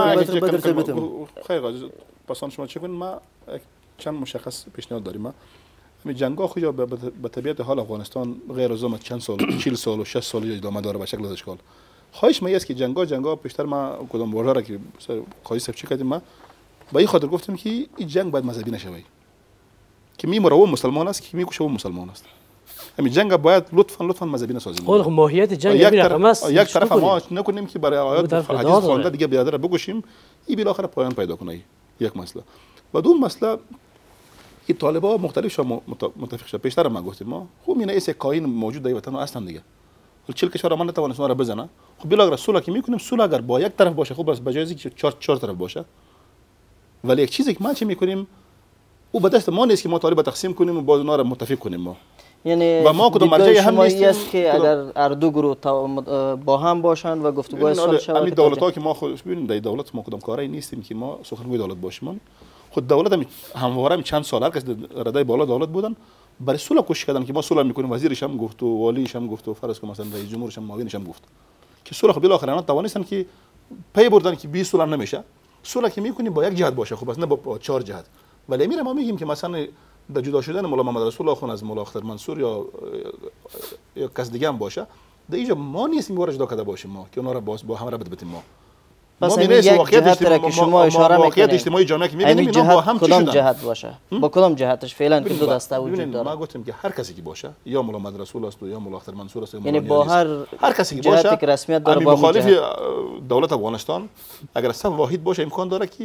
خیلی عزیز پاسان شما چه کنید ما چند مشخص پیشنهاد داریم. ما همین جنگ‌ها خود به طبیعت حال افغانستان غیر از چند سال 40 سال و 60 سال ادامه داره به شکل از اشکال. خواهش ما است که جنگا بیشتر ما کدام بازار را که قاضی صاحب چی کردیم ما با این خاطر گفتیم که این جنگ باید مذهبی نشه که میمره و مسلمان است که میکشه و مسلمان است. همین جنگ باید لطفا مذهبی نسازیم. خود ماهیت جنگ یک طرف ما نکنیم که برای آیات حدیث خوانده دیگه برادر بگوشیم این بالاخره پایان پیدا کنه. یک مسئله و دوم مسئله که طالبا مختلف شما متفق شد پیشتر ما گفتیم ما خب اینا یک کاین موجود در وطن اصلا دیگه 40 کشور ما نتوانه سونا را بزنه. خب بلا رسول که میکنیم صلح اگر با یک طرف باشه خب بس بجایزی که چهار طرف باشه. ولی یک چیزی که ما چه میکنیم او به دست ما نیست که ما طالب تقسیم کنیم و باز اونا را متفق کنیم ما. یعنی و ما کدوم مرجع هم نیست است که اگر هر دو گروه با هم باشند و گفتگوهای صلح شود. همین دولت‌ها که ما خود ببینید در دولت ما کدوم کاری نیستیم که ما سخنگوی دولت باشیم. خود دولت همواره چند سال هر کس ردای بالا دولت بودن برای صلح کوشش کردن که ما صلح میکنیم. وزیرش هم گفت و والیش هم گفت و فرض کن مثلا رئیس جمهورش هم معاونش هم گفت که صلح خب بالاخره اینا توانستن که پی بردن که 20 صلح نمیشه. صلح که میکنیم با یک جهت باشه خب بس نه با 4 جهت. ولی میره ما میگیم که مثلا در جدا شدن مولا محمد رسول الله خان از مولا اختر منصور یا کس دیگه هم باشه در اینجا ما نیستیم وارد جدا کرده باشیم ما که اونا را با هم رابط بدیم ما. پس این یک جهت را که شما اشاره میکنید اجتماعی جامعه که میبینیم اینا با هم کدام جهت باشه با کدام جهتش فعلا که دو دسته وجود داره. ما گفتیم که هر کسی که باشه یا مولا محمد رسول است یا مولا اختر منصور است یعنی با هر کسی که باشه که رسمیت داره با مخالف دولت افغانستان اگر صف واحد باشه امکان داره که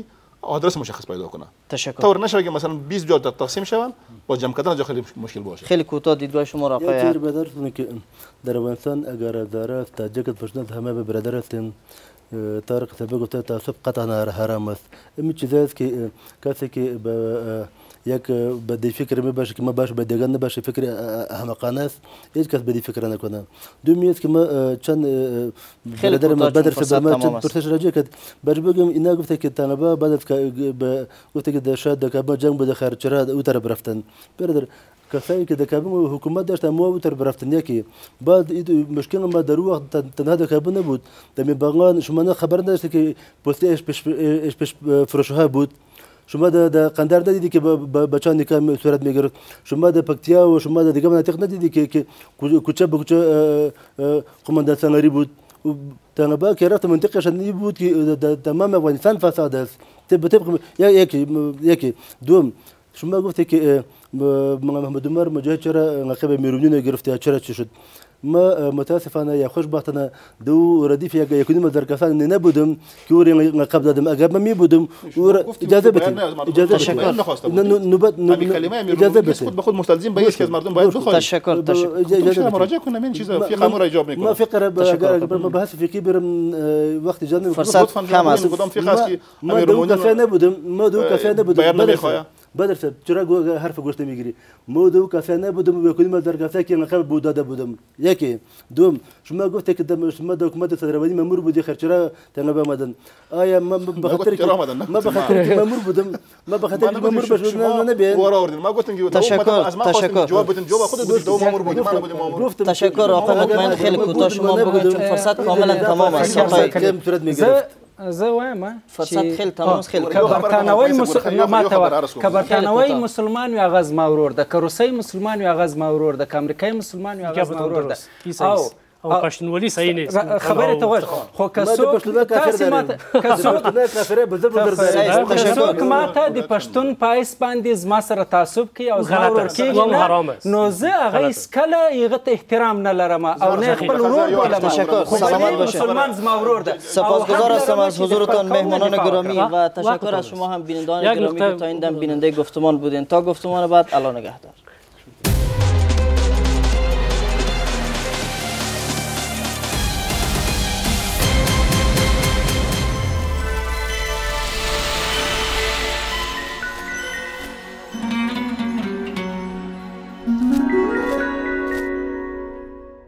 آدرس مشخص پیدا کنه. تشکر. طور نشه که مثلا 20 جا تقسیم شون با جمع کردن جا خیلی مشکل باشه. خیلی کوتاه دیدگاه شما را یه چیزی بدرسونه که در افغانستان اگر داره تاجیک پشتون همه به برادر هستیم. طارق سبق گفته تعصب قطعا حرام است. این چیزی است که کسی که به یک بدی فکر می باشه که ما باشه به دیگران نباشه فکر احمقانه است. هیچ کس بدی فکر نکنه. دومی است که ما چند برادر ما بدرس ما چند پرسش راجع کرد. باش بگم اینا گفته که طالبان بعد از گفته که شاید در کابل جنگ بوده خارج چرا او طرف رفتن. برادر کسایی که در کابل حکومت داشت ما او طرف رفتن یکی بعد مشکل ما در وقت تنها در کابل نبود. در میبانان شما خبر نداشته که پستی اش فروشها بود. شما در قندهار دیدی که بچه‌ها نکاح صورت میگرفت. شما در پکتیا و شما در دیگه مناطق ندیدی که کوچه به کوچه قماندان سناری بود. طالبان که رفت منطقه شنی بود که تمام افغانستان فساد است. طبق یکی دوم شما گفتی که محمد عمر مجاهد چرا لقب میرونی گرفته چرا چی شد؟ ما متاسفانه یا خوشبختانه دو ردیف یکونیم در کسان نبودم که او لقب دادم. اگر من می بودم اجازه بدید تشکر. اجازه بدید خود به خود مستلزم به که از مردم باید بخواهید. تشکر. مراجعه کنم این چیزا فقه ما را ایجاب میکنه. ما فقره ما بحث فقهی برم وقت جان فرصت کم است. کدام فقه است که ما دو کافه نبودم بیان نمیخواد. بدر چرا حرف گوشت میگیری؟ ما دو کافه نبودم و کدوم در کافه که لقب بود داده بودم. یکی دوم شما گفته که شما در حکومت صدراولی مامور بودی خیر چرا طالب آمدن؟ آیا ما بخاطر که مامور بودم ما بخاطر که مامور بشم نبین ورا آوردین ما گفتم که تشکر. جواب بدین جواب خودت دو مامور بودی من بودم مامور. تشکر آقا مطمئن خیلی کوتاه شما بگید چون فرصت کاملا تمام است. زه وایم فرصت خیلی تمام است. خیلی کبرتانوی مسلمان و آغاز ماورور ده که روسی مسلمان و آغاز ماورور ده که امریکای مسلمان و آغاز ماورور ده او پښتونولي صحیح نیست. خبره ته وایي خو که څوک ماته د پښتون په حیث باندې زما سره تعصب کوي او زما ورور کېږي نو زه هغه هېڅکله هغه ته احترام نه لرم او نه خپل ورور بولم. خو مسلمان زما ورور ده. سپاسگزار هستم از حضورتان مهمانان گرامی و تشکر از شما هم بینندگان گرامی که تا این دم بیننده گفتمان بودین. تا گفتمان بعد الله نگهدار.